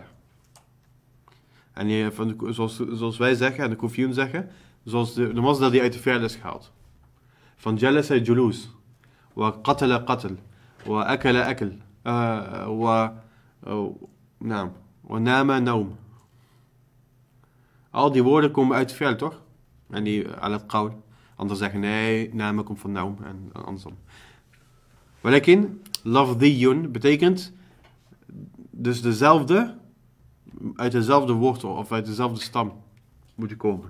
En zoals wij zeggen en de Kufiyun zeggen, zoals de masdar die uit de fi'al is gehaald. Van jalasa julus, wa qatala qatl, wa akala akl, wa nama naum. Al die woorden komen uit de fi'al, toch? En die al het qawl. Anderen zeggen nee, nama komt van naum en andersom. Walakin, lafdiyun betekent dus dezelfde, uit dezelfde wortel of uit dezelfde stam moet je komen.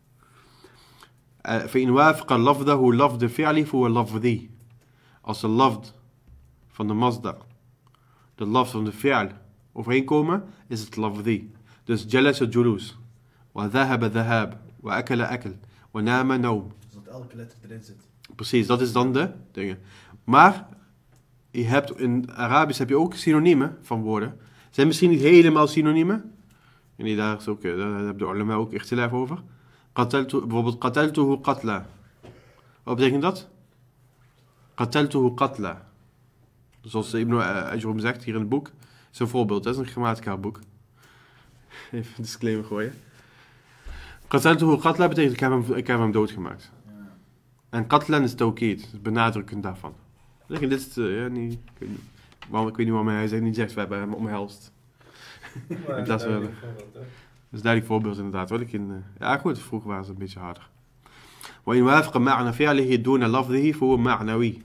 فإن وافق لفظه لفظ فعلي فهو لفظي. Als de lafd van de masdar, de lafd van de fi'al overeenkomen, is het lafzi. Dus jalasa julus, wa dhahaba dhahab, wa akala akl, wa nama naum. Dus dat elke letter erin zit. Precies, dat is dan de dingen. Maar je hebt in Arabisch heb je ook synoniemen van woorden. Zijn misschien niet helemaal synoniemen. En daar is ook, daar hebben de ulama ook ikhtilaf over. Bijvoorbeeld qataltuhu qatla. Wat betekent dat? Qataltuhu qatla. Zoals Ibn Ajrum zegt hier in het boek. Dat is een voorbeeld, dat is een grammaticaal boek. Even een disclaimer gooien. Qataltuhu qatla betekent ik heb hem doodgemaakt. Ja. En qatlan is tawkid, het benadrukken daarvan. Dit is, ik weet niet waarom hij niet zegt, we hebben hem omhelst. Maar Dat is wel- duidelijk voorbeeld, hè. Dat is een duidelijk voorbeeld inderdaad. Ja goed, vroeger waren ze een beetje harder. وإن وافق معنى فعله دون لفظه فهو معنوي.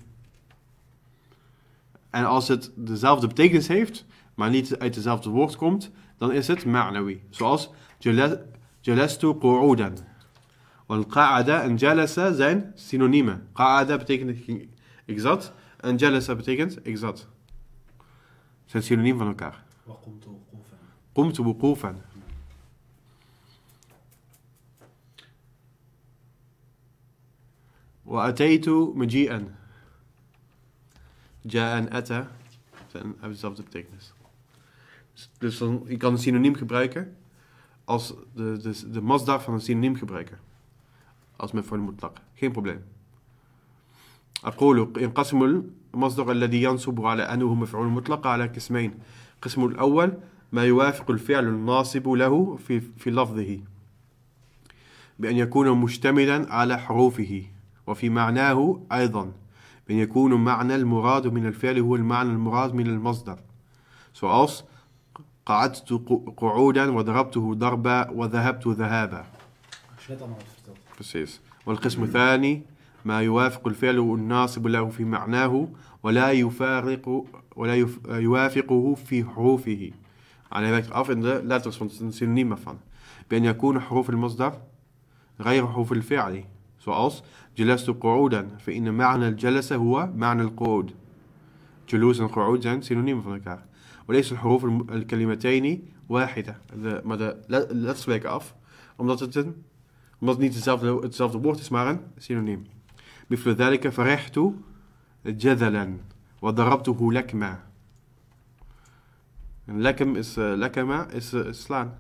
En als het dezelfde betekenis heeft, maar niet uit dezelfde woord komt, dan is het ma'nawi. Zoals jalastu qu'udan. Want qa'ada en jalasa zijn synoniemen. Qa'ada betekent ik zat en jalasa betekent ik zat. Zijn synoniem van elkaar. وقمت وقوفا. Qumtu wuqufan. Wa ataitu maji'an. Ja en ata hebben dezelfde betekenis. Dus dan, je kan een synoniem gebruiken als de masdar van een synoniem gebruiken. Als met voor de mutlaq. Geen probleem. أقول ينقسم المصدر الذي ينصب على أنه مفعول مطلق على قسمين. القسم الأول ما يوافق الفعل الناصب له في لفظه بأن يكون مشتملا على حروفه وفي معناه أيضا بأن يكون معنى المراد من الفعل هو المعنى المراد من المصدر. Zoals قعدت قعودا وضربته ضربا وذهبت ذهابا. Als je net allemaal had verteld. Precies. والقسم الثاني ما يوافق الفعل الناصب له في معناه ولا يوافقه في حروفه. En hij werkt af in de letters, want het is een synoniem ervan. بأن يكون حروف المصدر غير حروف الفعل. Zoals جلست قعودا فإن معنى الجلسة هو معنى القعود. جلوس en قعود zijn synoniemen van elkaar. وليس الحروف الكلمتين واحدة. Maar de letters wijken af, omdat het niet hetzelfde woord is, maar een synoniem. مثل ذلك فرحت جذلا وضربته لكما. En lekema is slaan.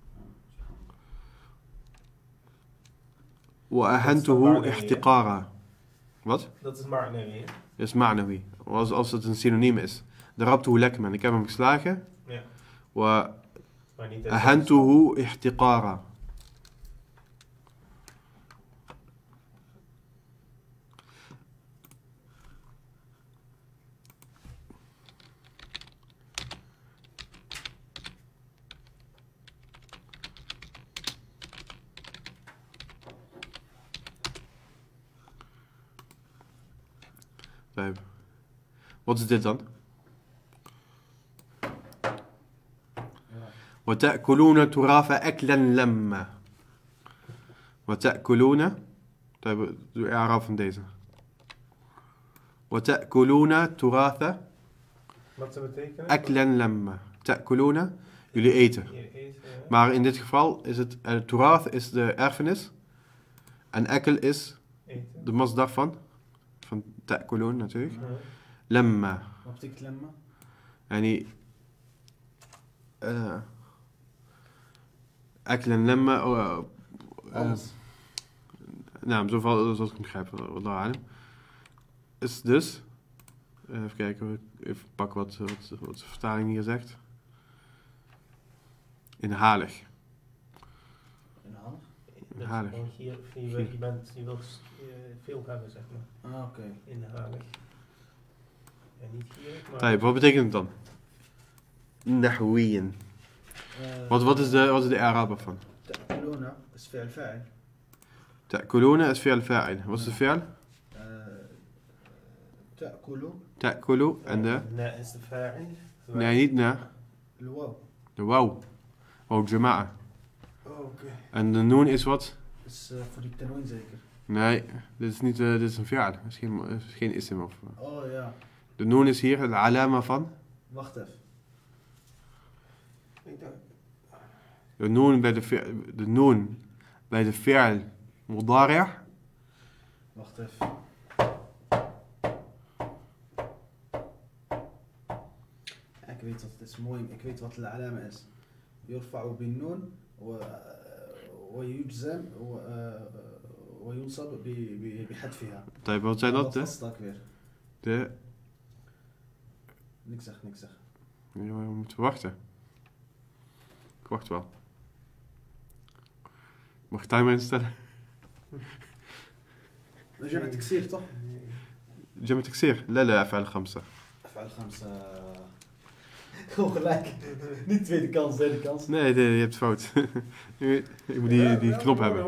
وأهنته احتقارا. Wat? Dat is ma'nawi, hè? Is ma'nawi. Als het een synoniem is. ضربته لكما. Ik heb hem geslagen. Ja. Maar niet وأهنته احتقارا. schrijven. Wat is dit dan? Ja. وتأكلون تراث أكلا لما. وتأكلون. Doe Arab van deze. وتأكلون تراث Wat ze betekenen? أكلا لما. تأكلون. Jullie eten. Je eet, Maar in dit geval is het turath is de erfenis. En akel is eten. de masdar van تأكلون natuurlijk. Ja. لما. Wat betekent lemma? يعني أكلا لما Alles. nou, zoals ik hem begrijp, wallahu alam. Is dus, even kijken, even pakken wat de vertaling hier zegt. Inhalig. Inhalig? Dat Halig. je gewoon je wilt veel hebben, zeg maar. Ah, oké. Inhalig. En niet gierig, maar... Tayyip, wat betekent het dan? Nahwiyin. Wat is de Araber van? تأكلون is فعل فاعل. تأكلون is fi'l fa'il. Wat is de fi'l? تأكل تأكلوا en de... Na is de fa'il. Nee, niet na. الواو De wauw. Wauw jama'a. Oh, oké. En de noon is wat? is voor die tenwin zeker. Nee, dit is niet, dit is een fi'al. Het is geen ism of... Oh ja, De noon is hier de alama van... wacht even. Ik dacht... De noon bij de fi'al mudari'. Wacht even. Ik weet wat het is mooi. Ik weet wat de alama is. يرفع بالنون ويجزم وينصب بحذفها. Tayyip, wat zijn dat? Wat was dat weer? De... Niks zeg. Ja, we moeten wachten. Ik wacht wel. Mag ik timer instellen? Dus jij bent taxeer toch? جمع تكسير لا لا أفعل 5 أفعل 5. Gewoon gelijk. Niet tweede kans, derde kans. nee je hebt fout. Ik moet die knop hebben.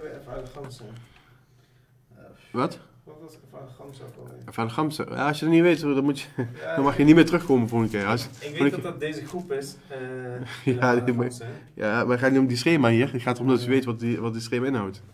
Wat? Wat was even gans ook alweer? أفعل 5 ja, als je het niet weet dan mag je niet meer terugkomen volgende keer. Ik weet dat dat deze groep is. Ja, ja, wij gaan niet om die schema hier. Het gaat erom dat je weet wat die schema inhoudt.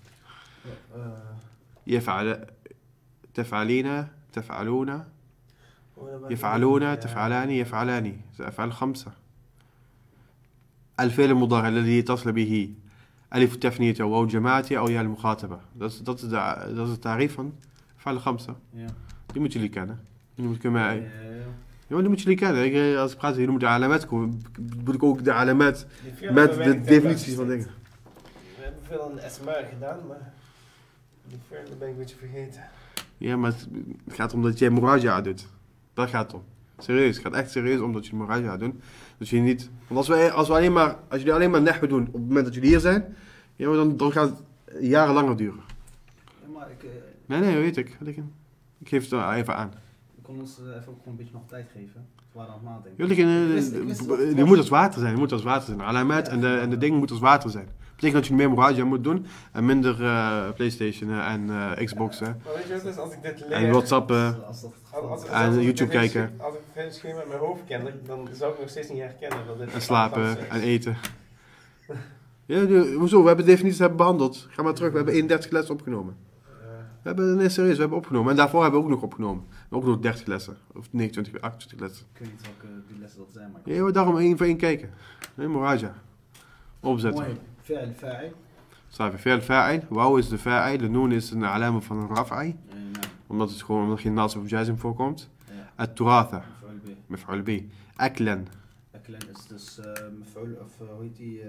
يفعل تفعلين تفعلون يفعلون تفعلان يفعلان أفعال 5 الفعل المضارع الذي يتصل به ألف التثنية أو واو الجماعة أو ياء المخاطبة dat is het tarief van أفعال 5 Ja. die moeten jullie kennen die moeten mij Ja. die moeten jullie kennen als ik praat jullie moeten de alamet komen moet ik ook de alamet met de definities van dingen We hebben veel aan SMR gedaan, maar die verder ben ik een beetje vergeten. ja maar het gaat om dat jij muraja doet daar gaat het om serieus het gaat echt serieus om dat je muraja doet dus je niet want als jullie alleen maar nahwu doen op het moment dat jullie hier zijn ja, dan gaat het jaren langer duren. Ja, maar ik Nee, weet ik. Ik geef het er even aan. ik kon ons even ook gewoon een beetje nog tijd geven. We waren aan het nadenken. Jullie, die moet als water zijn. Die moet als water zijn. Alamet en de dingen moeten als water zijn. Dat betekent dat je meer muraja moet doen en minder PlayStation en Xbox. Maar weet je wat het is, als ik dit leer... En WhatsApp Als dat het geval is. en YouTube kijken. Als ik het hele schema in mijn hoofd ken, dan zou ik nog steeds niet herkennen dat dit... En slapen en eten. Ja, hoezo? We hebben de definities behandeld. Ga maar terug. We hebben 31 lessen opgenomen. We hebben opgenomen. En daarvoor hebben we ook nog opgenomen. Ook nog 30 lessen. Of 29, 28 lessen. Ik weet niet welke die lessen dat zijn, maar... Ja, maar daarom 1 voor 1 kijken. Muraja. Opzetten. Mooi. Fa'il fa'il. Schrijven. Fi'l fa'il. Wauw is de fa'il. De noon is een alama van een raf'i. Omdat er geen nasb of jazm voorkomt. Het-turatha. مفعول به. Maf'ul bi. Aklan. أكلا is dus مفعول of hoe heet die...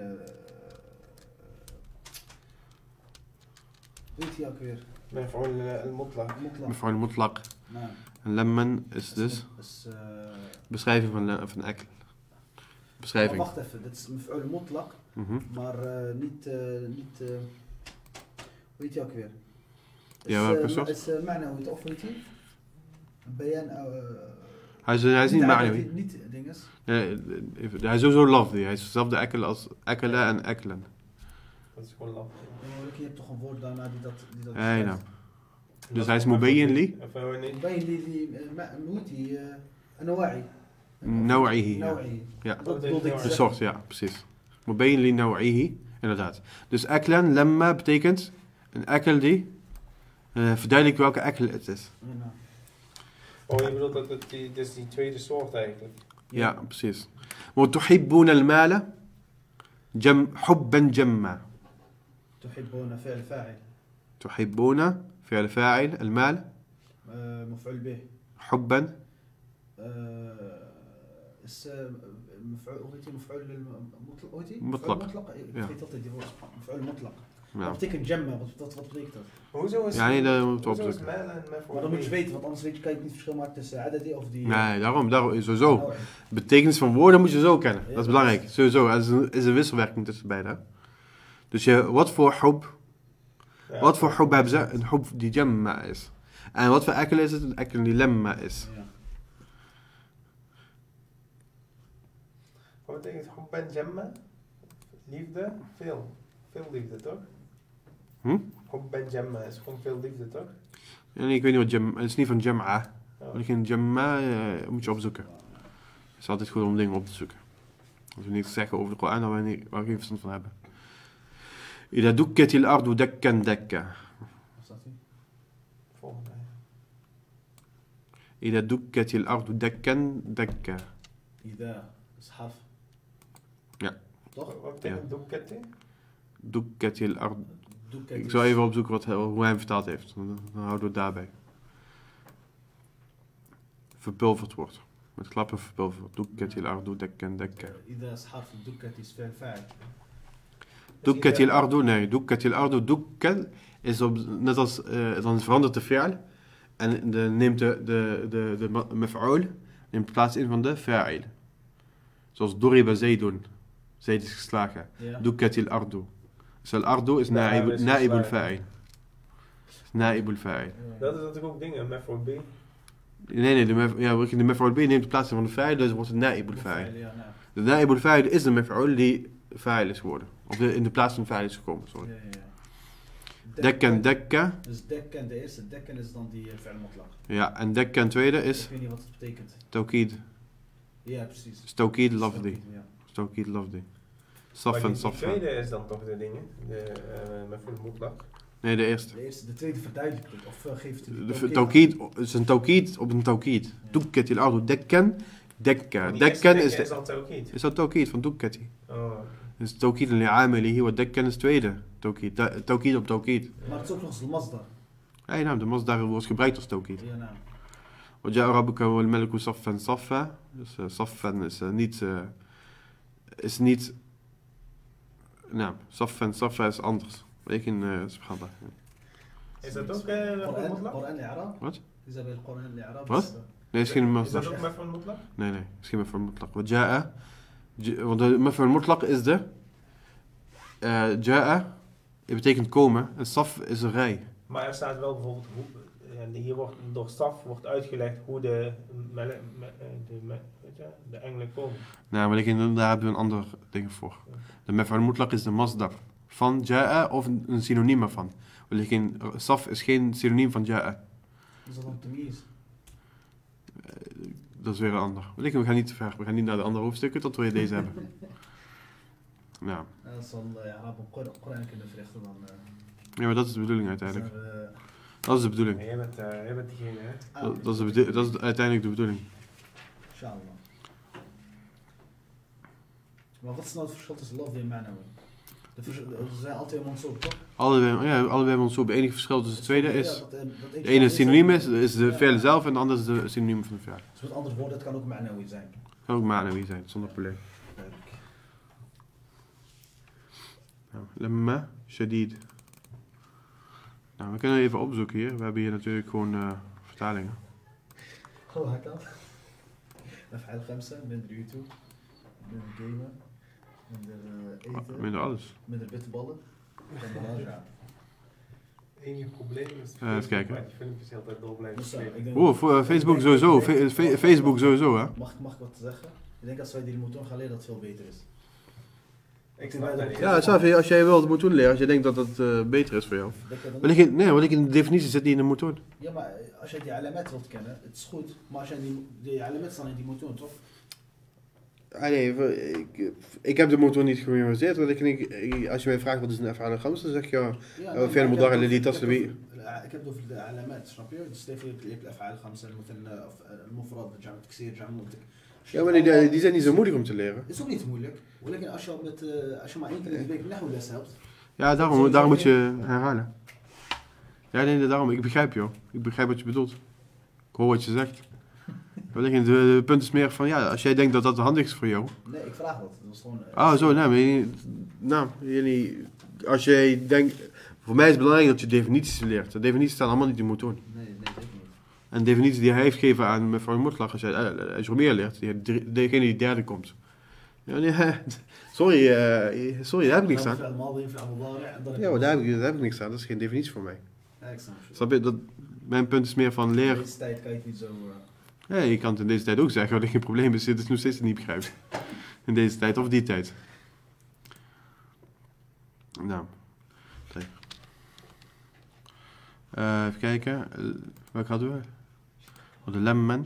hoe heet die ook weer? Maf'ul al-mutlaq. Mutlaq. Maf'ul mutlaq. Nou, En lemmen is dus is, beschrijving van akl. Beschrijving. wacht even, dit is مفعول mutlaq, maar niet hoe heet die ook weer? Ja, welke soort? Is معنوي of hoe heet die? Bayan Hij is niet ma'nawi. Niet dinges. Hij is sowieso lafdi. Hij is hetzelfde akl als akla en aklan. Dat is gewoon laf. Je hebt toch een woord daarna die dat Hey, nou. Dus hij is mubayyin li. مبين hoe heet die? النواعي. Naw'ihi. Ja. نوعي. Ja. Dat bedoelde ik te De zeggen. soort, ja, precies. Mubayyin li naw'ihi. Inderdaad. Dus aklan, lamma betekent een akkel die verduidelijkt welke akkel het is. Ja, nou. Oh, je bedoelt dat het dus die tweede soort eigenlijk. Ja, precies. وتحبون المال حبا جما. تحبون فعل فاعل. تحبون فعل فاعل المال مفعول به. حبا مفعول مفعول مطلق مطلق. Ja. مفعول مطلق. Ja. Dat betekent jamma, wat betekent dat? Hoezo is Ja, nee, dat moeten we hoezo is opzoeken. mailen en Maar dan moet je weten, want anders weet je, kan je niet verschil maken tussen adadi of die... Nee, daarom sowieso. Betekenis van woorden moet je zo kennen. Dat is belangrijk. Sowieso. Er is een wisselwerking tussen beide. Hè? Dus wat voor hub? Ja, Wat voor hub hebben ze? Een hub die jamma is. En wat voor ekkel is het? Een ekkel die lemma is. Ja. Wat betekent hubban jamma? Liefde? Veel. Veel liefde, toch? Hubban jamma is gewoon veel liefde, toch? En ik weet niet wat jamma... Het is niet van jam'a. Oh. Maar geen jamma moet je opzoeken. Het is altijd goed om dingen op te zoeken. Als we niets zeggen over de Koran, dan waar we geen verstand van hebben. إذا دكت الأرض دكا دكا. Wat staat hier? Volgende. إذا دكت الأرض دكا دكا. إذا is harf. Ja. Toch? Wat betekent dukkati? دكت الأرض. Doeket Ik is- zal even opzoeken hoe hij hem vertaald heeft. Dan houden we het daarbij. Verpulverd wordt. Met klappen verpulverd wordt. دكت الأرض دكا دكا. إذا is harf, doeket is فعل فاعل. دكت الأرض. Nee, دكت الأرض. دكا is net als... dan verandert de fi'al. En neemt de maf'ul neemt plaats in van de fa'il. Zoals duriba zaydun. Zayd is geslagen. Ja. دكت الأرض. Dus al-ardu is naibul fa'il. Naibul fa'il. Dat is natuurlijk ook dingen, met voor B. Nee, de maf'ul b neemt de plaats in van de fa'il, dus wordt het naibul fa'il. Ja, nou. De naibul fa'il is de maf'ul die fa'il is geworden. Of in de plaats van fa'il is gekomen, sorry. Ja, ja. Dekkan, dekka. Dus dekken, de eerste dekken is dan die fi'al mutlaq. Ja, en dekkan tweede Ik is weet niet wat het betekent. tawkid. Ja, precies. Is tawkid lafdi. Ja. Tawkid lafdi. Maar Saffan, die saffan. tweede is dan toch de dingen, met voor de mutlaq. Nee, de eerste. De tweede verduidelijkt het, of geeft het. De tawkid is een tawkid op een tawkid. Dukkat il ardu dekkan, dekka. Die Dekkan eerste is dan tawkid. is dat tawkid van dukkati. Oh. Dus tawkid li'amilihi wa dekkan is tweede tawkid. Tawkid op tawkid. Maar het is ook nog eens de masdar. Ja, nou, de masdar wordt gebruikt als tawkid. Ja, nou. وجاء ربك والملك صفا صفا. Dus صفا is niet... Nou, صفا صفا is anders. Weet je in subhanallah. Is dat ook voor de mutlaq? Koran al-Arab? Wat? Is dat bij de Koran al-Arab? Wat? Nee, is geen Is masdar. dat ook met voor de mutlaq? Nee, is geen maf'ul mutlaq. وجاء want de maf'ul mutlaq is de جاء, het betekent komen. En saf is een rij. Maar er staat wel bijvoorbeeld, hier wordt door staf wordt uitgelegd hoe de engelen komen. Nou, maar daar hebben we een ander ding voor. De maf'ul mutlaq is de masdar van ja'a of een synoniem ervan. Saf is geen synoniem van ja'a. Is dat dan tamyiz? Dat is weer een ander. We gaan niet te ver. We gaan niet naar de andere hoofdstukken tot we deze hebben. Nou. Dat zal Arab op Koran kunnen verrichten dan. Ja, maar dat is de bedoeling uiteindelijk. Dus, Dat is de bedoeling. Nee, jij bent diegene, hè? Dat is uiteindelijk de bedoeling. Inshallah. Maar wat is nou het verschil tussen lafdi en ma'nawi? Ze zijn altijd mansoob, toch? Allebei mansoob. Het enige verschil tussen de tweede is... Ja, De ene synoniem is de fi'l zelf en de andere is de synoniem van de fi'l. Dus met andere woorden, het kan ook ma'nawi zijn. Kan ook ma'nawi zijn, zonder probleem. Nou, lamma shadid. Nou, we kunnen even opzoeken hier. We hebben hier natuurlijk gewoon vertalingen. Hoe haak dat? Af'al 5, minder YouTube, minder gamen, minder eten, Minder alles. minder bitterballen. En dan raar. Enige probleem is even kijken. die filmpjes de hele tijd door blijven Dus, spelen. ik denk- Oh, voor Facebook sowieso. Facebook sowieso, hè. Mag ik wat zeggen? Ik denk als wij die moeten gaan leren dat het veel beter is. Ik snap dat niet. Ja, Safi, als jij wel de motoon leren, als jij denkt dat dat beter is voor jou. Wat ik in de definitie zit niet in de motoon. Ja, maar als jij die alamet wilt kennen, het is goed. Maar als jij die alamet staan in die motoon, toch? Ah, nee, ik heb de motor niet gememoriseerd. Als je mij vraagt wat is een af'aal al-khams, dan zeg ik ja, fi'l mudari' alladhi taslu bi. Ik heb het over de alamet, snap je? Dus je hebt af'aal al-khams, al-mufrad, jam' al-taksir, jam' Ja, maar die zijn niet zo moeilijk om te leren. Het is ook niet moeilijk. Alleen als je maar één keer in de week nahwu les hebt. Ja, daarom moet je herhalen. Ja, nee, daarom. Ik begrijp jou. Ik begrijp wat je bedoelt. Ik hoor wat je zegt. Het punt is meer van, ja, als jij denkt dat dat handig is voor jou. Nee, ik vraag wat. Dat is gewoon... Oh, zo, nee. Als jij denkt... Voor mij is het belangrijk dat je definities leert. De definities staan allemaal niet in motoon. Nee, zeker niet. En de definitie die hij heeft gegeven aan mevrouw Mutlaq, als je meer leert, degene die derde komt. Ja, nee, sorry, daar heb ik niks aan. Ja, maar daar heb ik niks aan. Dat is geen definitie voor mij. Ja, ik snap je. Snap je? Mijn punt is meer van leer. In deze tijd kan je het niet zo... Ja, je kan het in deze tijd ook zeggen, wat ik geen probleem is, het is nog steeds niet begrijpt. In deze tijd of die tijd. Nou. Even kijken. Welke hadden we? Wat de lemmen.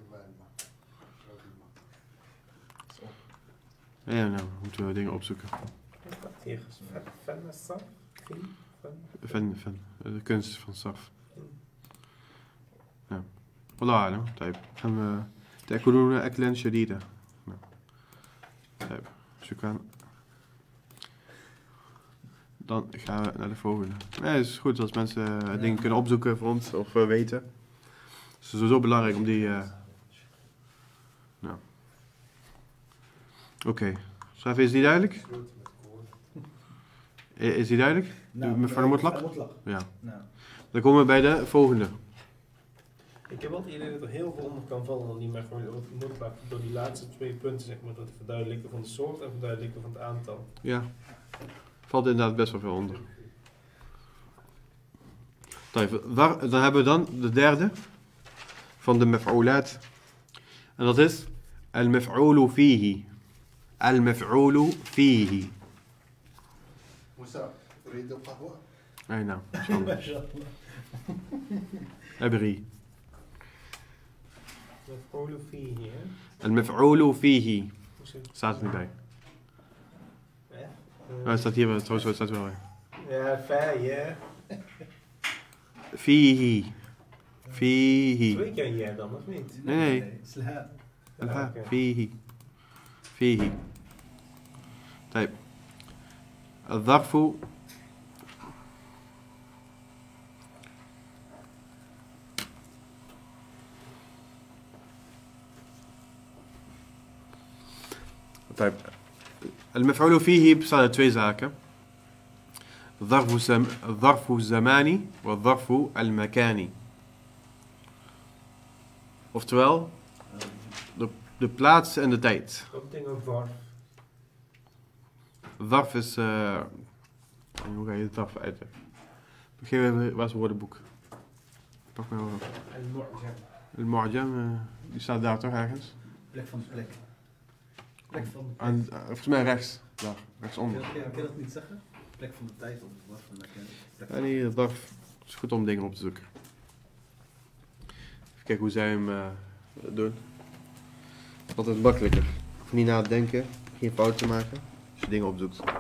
Ja, nou, moeten we dingen opzoeken. Hier, Fan, de kunst van Saf. Ja. والله أعلم. طيب هم تأكلون أكلا شديدا. طيب شكرا. Dan gaan we naar de volgende. Nee, het is goed als mensen dingen kunnen opzoeken voor ons of weten. Het is sowieso belangrijk om die... Nou. Oké. Schrijf, is die duidelijk? Is die duidelijk? Mevrouw de Mutlaq? Ja. Nou. Dan komen we bij de volgende. Ik heb wel het idee dat er heel veel onder kan vallen dan die maar gewoon door die laatste 2 punten, zeg maar, dat het verduidelijken van de soort en verduidelijken van het aantal. Ja. Valt inderdaad best wel veel onder. Dan hebben we dan de derde van de maf'ulat. En dat is al-maf'ulu fihi. Al-maf'ulu fihi. Musa, read the qahwa? Nee, nou. Abri. Maf'ulu fihi, hè? Al-maf'ulu fihi. Staat er niet bij. Het staat hier, trouwens, het staat wel bij. Ja, fijn, ja. Fihi. Fihi. Twee ken jij dan, of niet? Nee. فيه فيه طيب الظرف طيب المفعول فيه bestaat uit 2 zaken. الظرف الزماني والظرف المكاني. Oftewel, de plaats en de tijd. Wat betekent varf? Zarf is... hoe ga je het zarf uiten? Geef even, waar is het woordenboek? Pak maar wel. Al-Mu'jam, die staat daar toch ergens? Plek van de plek. Plek van de plek. Volgens mij rechts. Daar, rechtsonder. Kun je dat niet zeggen? Plek van de tijd of wat van de Ja, nee, zarf. Het is goed om dingen op te zoeken. Even kijken hoe zij hem doen. Altijd makkelijker. Hoef niet na te denken, geen fout te maken als je dingen opzoekt. Ja.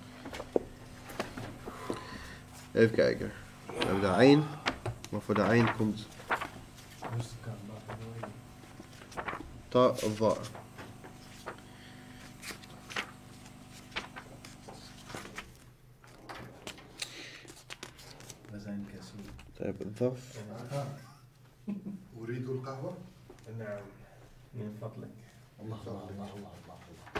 Even kijken. We hebben de eind. Maar voor de eind komt ta va. We zijn Kessoe. Daar hebben we dhaf. أريد القهوة؟ نعم من فضلك. Allah, Allah, Allah, Allah, Allah.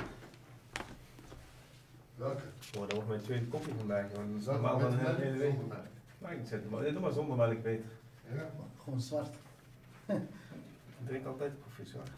Welke? Oh, daar wordt mijn tweede koffie vandaag. Zat Maar dan met een melk hele of week. zonder melk? Maar ik zet hem. Doe maar zonder melk beter. Ja, man. Gewoon zwart. Ik drink altijd koffie zwart.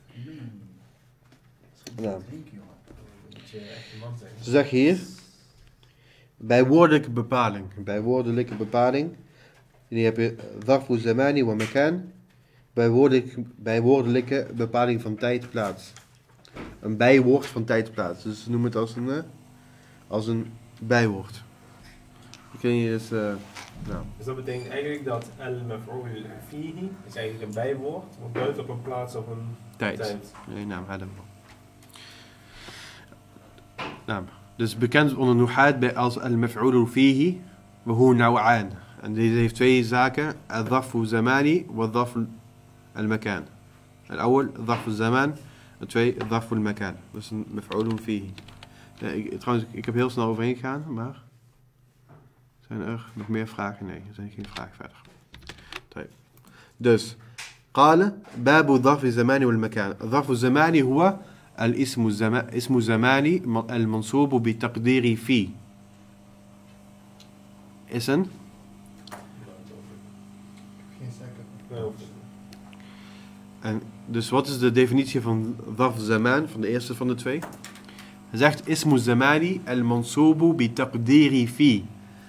Nou. Drinken, jongen. Moet je echt een man zijn. Ze zeggen hier, bij woordelijke bepaling. Bij woordelijke bepaling. En hier heb je dharfu zamani wa makan. Bij woordelijke bepaling van tijd, plaats. Een bijwoord van tijd, plaats. Dus ze noemen het als een als een bijwoord. Die kun je dus, nou, Dus dat betekent eigenlijk dat al-maf'ul fihi is eigenlijk een bijwoord, wat duidt op een plaats of een tijd. Nee, naam, hadam. Naam. Dus bekend onder Nuhaat als al-maf'ul fihi, wa huwa naw'an. En deze heeft twee zaken, al-dhafu zamani wa al-dhafu al-makan. Al-awwal, al-dhafu zaman, en twee, al-dhafu al-makan. Dus een maf'ul fihi. Trouwens, ik heb heel snel overheen gegaan, maar zijn er nog meer vragen? Nee, er zijn geen vragen verder. Dus, قال باب ظرف الزمان والمكان. ظرف الزمان هو اسم الزمان المنصوب بتقدير في. Is een Geen zeker. Nee, hoeft niet. en dus wat is de definitie van ظرف الزمان, van de eerste van de twee? Hij zegt اسم الزمان المنصوب بتقدير في.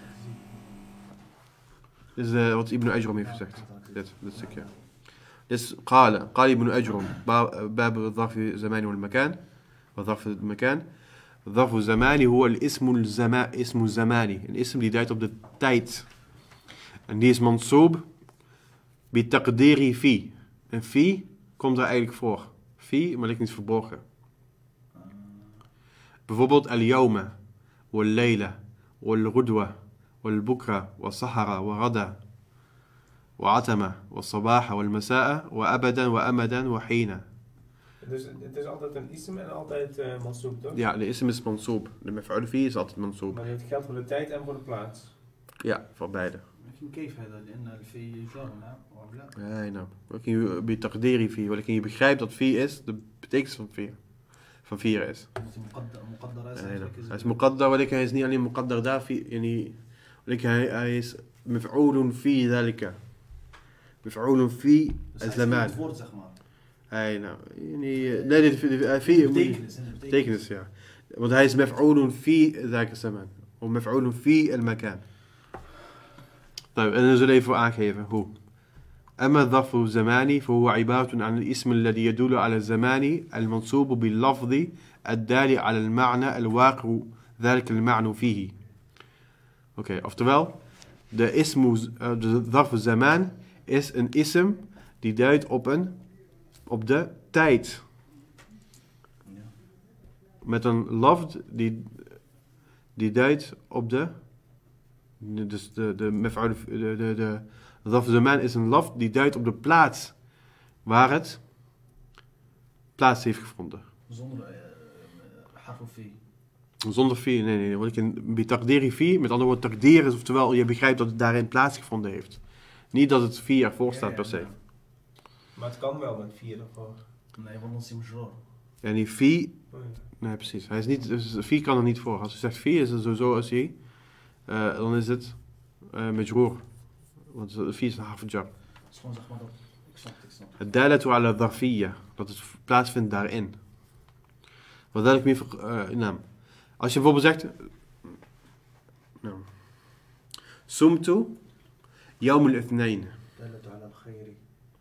Dit is wat Ibn Ajrum heeft gezegd. Dit stukje. Dus قال ابن أجرم باب ظرف الزمان والمكان وظرف المكان. ظرف الزمان هو اسم الزمان. Een ism die duidt op de tijd. En die is mansoob بتقدير في. En fi komt er eigenlijk voor. Fi, maar ligt niet verborgen. Bijvoorbeeld al-yawma, wal-layla, wal-ghudwa, wal-bukra, wal-sahara, wal-rada, wal-atama, wal-sabaha, wal-masa'a, wa-abadan, wa-amadan, wa-hina. Dus het is altijd een ism en altijd mansoob, toch? Ja, de ism is mansoob. De maf'ul fi is altijd mansoob. Maar dit geldt voor de tijd en voor de plaats. Ja, voor beide. لكن كيف هذا؟ لأن الفي جار نعم أو لا؟ Nee, nou. Welke je بتقدير fi. Welke je begrijpt dat fi is, de betekenis van vier is. مقدر Nee, nou. Hij is muqaddar, welke hij is niet alleen muqaddar daar, welke hij is maf'ulun fi dhalika. Maf'ulun fi az-zaman. Het woord zeg maar. Hij, nou, nee, fi betekenis, ja. Want hij is maf'ulun fi dhalika az-zaman. Of maf'ulun fi al-makan. طيب أنا نزل even aangeven hoe. أما الظرف الزماني فهو عبارة عن الاسم الذي يدل على الزمان المنصوب باللفظ الدال على المعنى الواقع ذلك المعنى فيه. Oké, oftewel, de ظرف الزمان is een ism die duidt op de tijd. Met een lafd die duidt op de. Dus de ظرف الزمان is een lafd die duidt op de plaats waar het plaats heeft gevonden. Zonder harf fi. Zonder fi, nee. Wat ik in bitaqdiri fi, met andere woorden, taqdir is, oftewel je begrijpt dat het daarin plaatsgevonden heeft. Niet dat het fi ervoor staat per se. Maar het kan wel met 4 ervoor. Nee, want dan is hij majroor. En die fi, Oh, ja. nee precies, hij is niet, dus fi kan er niet voor. Als je zegt fi is het sowieso als hij, dan is het majroor. Want fi is een harf jar. Het is gewoon zeg maar dat. Ik snap. Het dalatu ala dharfiyya, dat het plaatsvindt daarin. Wat wil ik meer naam? Als je bijvoorbeeld zegt, nou, sumtu yawm al-ithnain. دالة على الخير.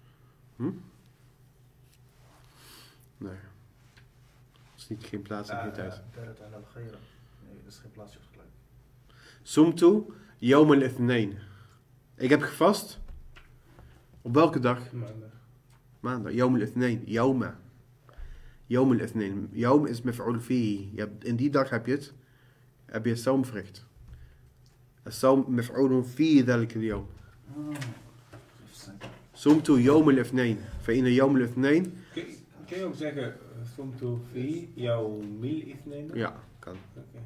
Nee. Dat is niet geen plaats en geen tijd. دالة على الخير. Nee, dat is geen plaatsje of gelijk. Sumtu yawm al-ithnain. Ik heb gevast. Op welke dag? Maandag. Maandag. Yawm al-ithnain. Yawma. Yawm al-ithnain. Yawm is maf'ul fihi. In die dag heb je het saum verricht. الصوم مفعول في ذلك اليوم. صمت يوم الاثنين فإن يوم الاثنين. Kun je ook zeggen sumtu fi yawmil ithnain? Ja, kan. Okay.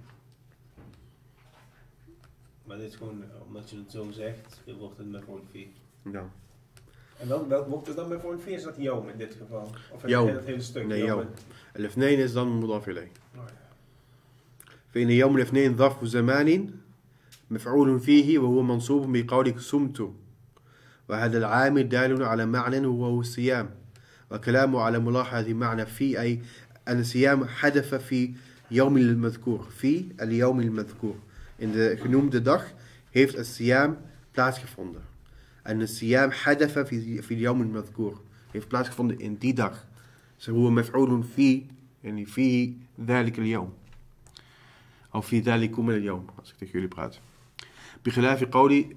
Maar dit is gewoon, omdat je het zo zegt, wordt het maf'ul fi. Ja. En welk woord is dan maf'ul fi? Is dat yawm in dit geval? Of Yawm. het hele stuk? Nee, yawm. الاثنين is dan مضاف إليه. Oh, ja. فإن يوم الاثنين ظرف زمان مفعول فيه وهو منصوب بقولك صمت وهذا العامل دال على معنى وهو الصيام وكلامه على ملاحظة معنى في أي أن الصيام حدث في يوم المذكور في اليوم المذكور in de genoemde dag heeft het siyam plaatsgevonden en het siyam حدث في اليوم المذكور heeft plaatsgevonden in die dag dus هو مفعول في يعني في ذلك اليوم. Of fi dhalikum al-yawm, als ik tegen jullie praat. Bikhilafi qawli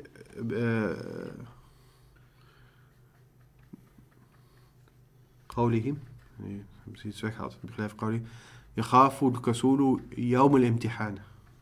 qawlihim. Nee, hebben ze iets weggehaald. Bikhilafi qawli. Yakhafu al-kasulu yawm al-imtihan.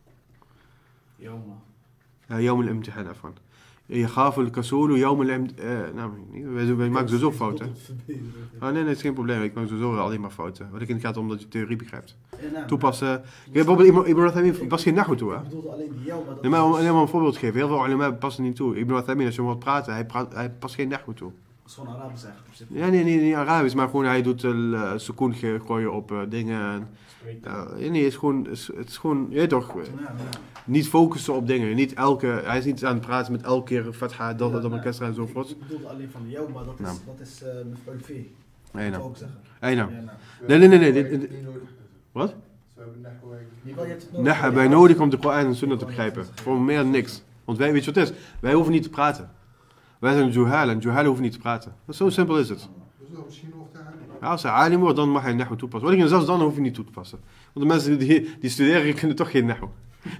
Yawm al-imtihan, afwan. Yakhafu al-kasulu yawm al-imtihan. Nou, wij maken sowieso fouten. Oh nee, het is geen probleem. Ik maak sowieso alleen maar fouten. Wat ik in het gaat om dat je theorie begrijpt. Toepassen. Bijvoorbeeld Ibn Uthaymin past geen nahu toe, hè? Ik bedoel alleen die jou, maar dat Nee, maar om een voorbeeld te geven. Heel veel ulama passen niet toe. Ibn Uthaymin, als je hem hoort praten, hij past geen nahu toe. is gewoon Arabisch eigenlijk. In principe. Ja, nee, niet Arabisch, maar gewoon hij doet sukoon gooien op dingen. En, nee, het is gewoon, je weet toch, niet focussen op dingen. Niet hij is niet aan het praten met elke keer fatha, dat orkestra enzovoort. Ik bedoel alleen van jou, maar dat is mevrouw V. Nee, Dat nou. ook zeggen. Nee, nou. Ja, Nee. Wat? Ze hebben Nahwa eigenlijk Je hebt het Nee, nodig. hebben wij nodig om de Koran en Sunnah te begrijpen. Voor meer dan niks. Want wij, weet je wat het is? Wij hoeven niet te praten. Wij zijn juhal en juhal hoeven niet te praten. Zo simpel is het. Dus dat misschien nog te halen. Ja, als hij alim wordt, dan mag hij nahu toepassen. Wat ik zelfs dan hoef je niet toe te passen. Want de mensen die studeren, kunnen toch geen nahu.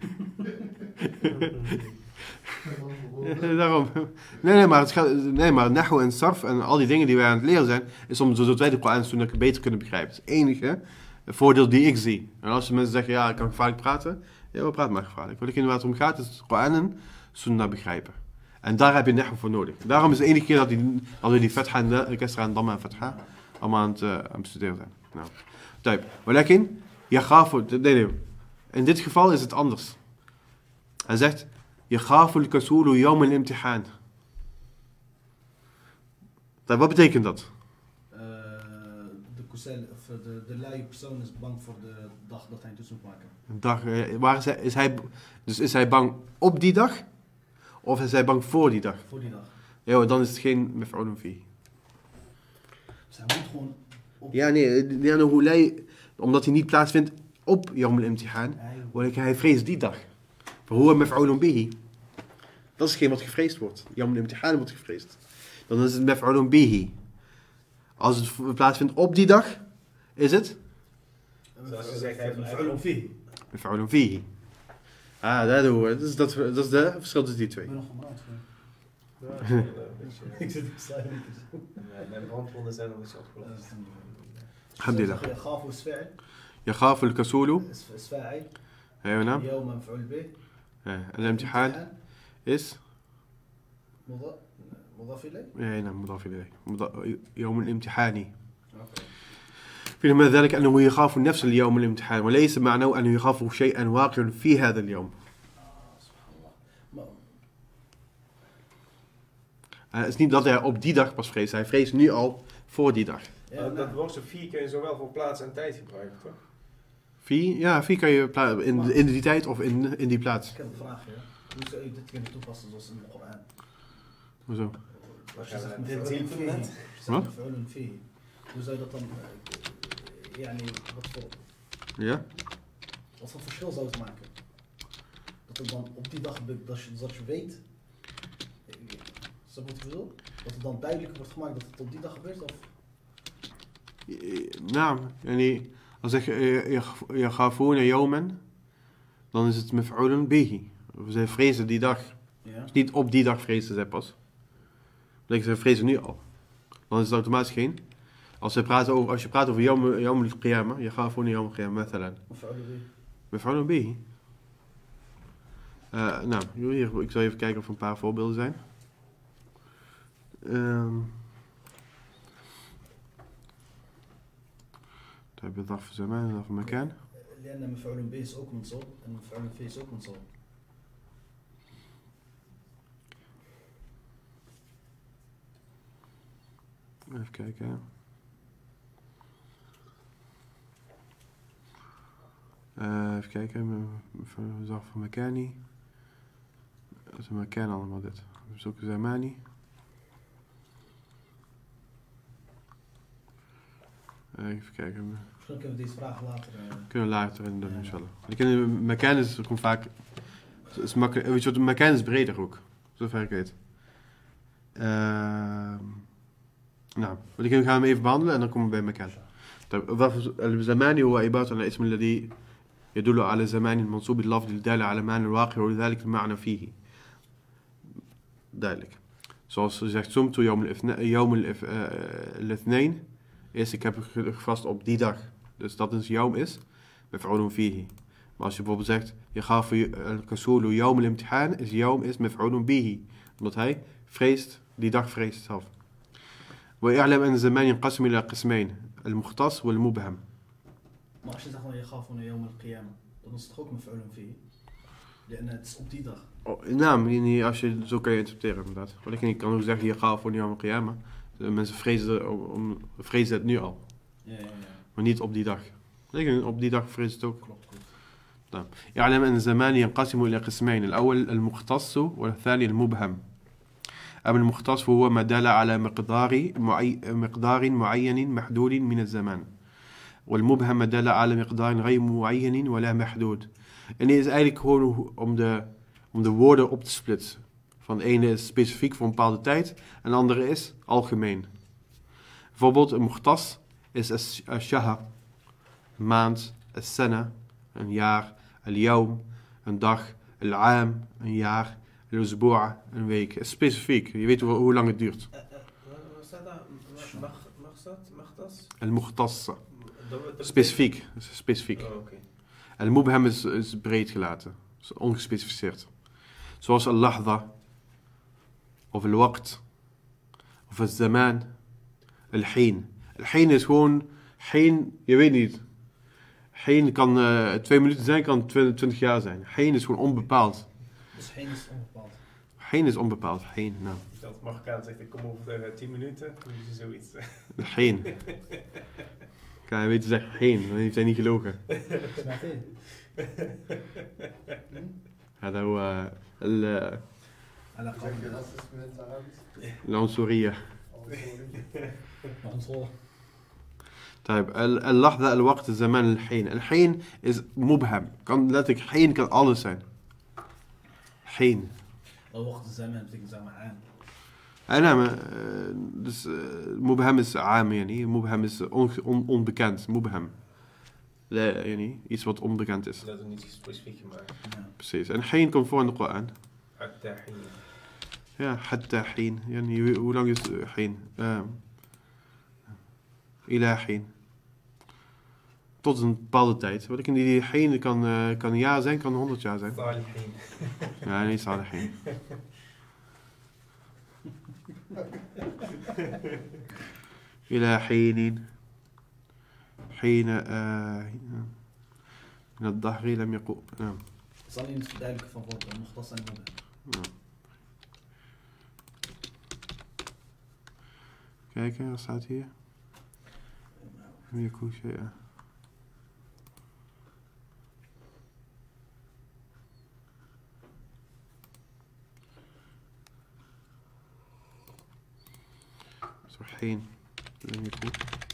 Daarom. Nee, maar nahu en sarf en al die dingen die wij aan het leren zijn, is om zodat wij de Koran en Sunnah beter kunnen begrijpen. Dat is het enige voordeel die ik zie. En als mensen zeggen, ja, ik kan gevaarlijk praten. Ja, we praten maar gevaarlijk. Wat waar het om gaat, is Koran en Sunnah begrijpen. En daar heb je nahu voor nodig. Daarom is de enige keer dat we die fatha en kasra en damma en fatha allemaal aan het bestuderen zijn. Nou, type. Walakin, nee. In dit geval is het anders. Hij zegt, yakhafu al-kasulu yawm al-imtihan. Wat betekent dat? De luie persoon is bang voor de dag dat hij een toets moet maken. Een dag, waar is hij? Dus is hij bang op die dag? Of is hij bang voor die dag? Voor die dag. Ja, dan is het geen mef'ulun fi. Dus hij moet gewoon op... Ja, nee, omdat hij niet plaatsvindt op yawm al-imtihan. Hij vreest die dag. Voor hoe mef'ulun bihi. Dat is geen wat gevreesd wordt. Yawm al-imtihan wordt gevreesd. Dan is het mef'ulun bihi. Als het plaatsvindt op die dag, is het? Zoals je zegt, hij heeft mevrouw V. Mef'ulun fihi. Dat doen we. Dat is de verschil tussen die twee. Ik ben nog van mijn Ik zit te staan. mijn brandwonden zijn nog eens opgelost. Alhamdulillah. Gafu is fa'il. يخاف الكسول Is fa'il. ايوه نعم يوم مفعول به. الامتحان is مضاف إليه. اي نعم مضاف اليه يوم الامتحان فيما ذلك انه يخاف نفس اليوم الامتحان وليس معناه انه يخاف شيئا واقع في هذا اليوم. Het is niet dat hij op die dag pas vreest, hij vreest nu al voor die dag. Dat woordje 4 kun je zowel voor plaats en tijd gebruiken, toch? 4? Ja, 4 kan je in die tijd of in die plaats. Ik heb een vraag, ja. Hoe zou je dit kunnen toepassen zoals in de Koran? Hoezo? Als je zegt Dit zie je net. Wat? Hoe zou je dat dan... Wat voor verschil zou het maken? Dat het dan op die dag gebeurt, dat je weet... Wat ik bedoel? Dat het dan duidelijk wordt gemaakt dat het op die dag gebeurt? Of? Nou, als je yakhafuna yawman, dan is het mef'ulun bihi. Zij vrezen die dag. Ja. Dus niet op die dag vrezen zij pas. Zij vrezen nu al. Dan is het automatisch geen. Als je praat over yawm al-qiyamah, yakhafuna yawm al-qiyamah, mathalan. Mef'ulun bihi. Nou, hier, ik zal even kijken of er een paar voorbeelden zijn. Daar heb je ظرف زمان ظرف مكان. لأن مفعول به is ook منصوب en مفعول به is ook منصوب. Even kijken. Even kijken. ظرف مكاني. Dat is een مكان allemaal dit. We zoeken zamani. Even kijken. Misschien kunnen we deze vraag later... Kunnen we later in doen, inshallah. Mekan is gewoon vaak... Is makkelijk, weet je wat, Mekan is breder ook. Zover ik weet. Nou, we gaan hem even behandelen en dan komen we bij Mekan. الزمان هو عبارة عن الاسم الذي يدل على زمان المنصوب اللفظ الدال على معنى الواقع ولذلك المعنى فيه. Duidelijk. Zoals ze zegt, sumtu yawm al-ithnain is ik heb gevast op die dag. Dus dat is yawm is maf'ulun fihi. Maar als je bijvoorbeeld zegt, yakhafu al-kasulu yawm al-imtihan, is yawm is maf'ulun bihi. Omdat hij vreest, die dag vreest zelf. ويعلم أن الزمان ينقسم إلى قسمين المختص والمبهم. Maar als je zegt van je gaat van yawm al-qiyamah, dan is het toch ook maf'ulun fihi. En het is op die dag. Nou, als je zo kan je interpreteren inderdaad. Want ik kan ook zeggen, je gaat voor yawm al-qiyamah. Mensen vrezen het nu al. Ja. Maar niet op die dag. Op die dag vrezen het ook. Klopt. يعلم أن الزمان ينقسم إلى قسمين الأول المختص والثاني المبهم. أما المختص فهو ما دل على مقدار معين محدود من الزمان والمبهم ما دل على مقدار غير معين ولا محدود. En die is eigenlijk gewoon om de woorden op te splitsen. Van de ene is specifiek voor een bepaalde tijd en de andere is algemeen. Bijvoorbeeld een mukhtas is al-shahr, een maand, al-sana, een jaar, al-yawm, een dag, al-aam, een jaar, al-usbu'a, een week. Is specifiek, je weet hoe lang het duurt. Wat staat daar? Mag dat? Al-mukhtas, specifiek. Oh, oké. Al-mubham is breed gelaten, is ongespecificeerd. Zoals al-lahza, of al-waqt, of al-zaman, al-heen. Al-heen is gewoon, heen, je weet niet. Heen kan 2 minuten zijn, kan 20 jaar zijn. Heen is gewoon onbepaald. Dus heen is onbepaald. Heen is onbepaald, heen, nou. Dat Marokkaan zegt, ik kom over 10 minuten, dan is zoiets. Heen. Kan hij weten zeggen heen, dan heeft hij niet gelogen. Snap je? هذا هو على Zeg je dat is met het Arabisch? العنصرية. قول. طيب اللحظة الوقت الزمان الحين. الحين is مبهم. Kan letterlijk حين kan alles zijn. حين. الوقت الزمان betekent zeg maar aan. نعم. Dus مبهم is عام يعني. مبهم is onbekend. مبهم. يعني iets wat onbekend is. Dat is niet specifiek gemaakt. Ja. Precies. En حين komt voor in de Koran. At-tahiyya. Ja, حتى حين. يعني hoe lang is حين? إلى حين. Tot een bepaalde tijd. Wat ik in die حين kan een jaar zijn, kan 100 jaar zijn. Salihin. Ja, niet صالحين. إلى حين. حين من الظهر لم يقوم. نعم. Het is alleen het verduidelijken van woorden, mukhtas en mubham. Kijken, wat staat hier? Meer koesje, ja. Zo heen. Lem yakun.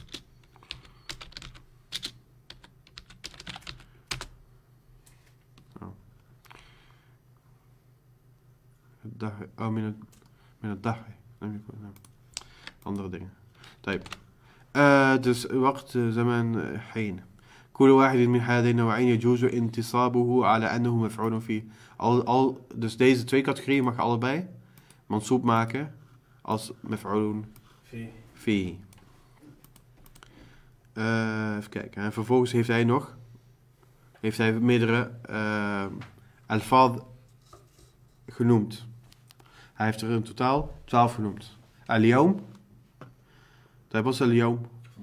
الدهر أو من الدهر لم يكن. نعم. andere dingen. طيب. dus وقت زمان حين. كل واحد من هذين النوعين يجوز انتصابه على أنه مفعول فيه. Dus deze twee categorieën mag je allebei mansoob maken als مفعول فيه. Even kijken. En vervolgens heeft hij meerdere alfad genoemd. Hij heeft er in totaal 12 genoemd. Al-yawm. Dat was al-yawm.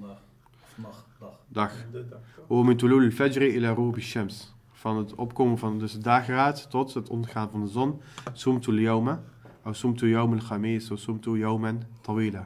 Dag. Min tulul al-fajr ila ghurub ash-shams. Van het opkomen van dus de dageraad tot het ondergaan van de zon. Sumtu al-yawma. Of sumtu yawm al-khamis. Of sumtu yawman tawila.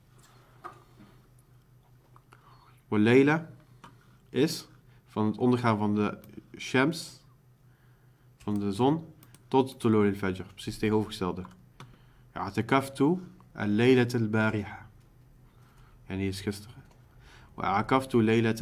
Wal-layla is van het ondergaan van de shams. Van de zon. Tot tulul al-fajr. Precies tegenovergestelde. اعتكفت الليلة البارحة يعني is gisteren وأعكفت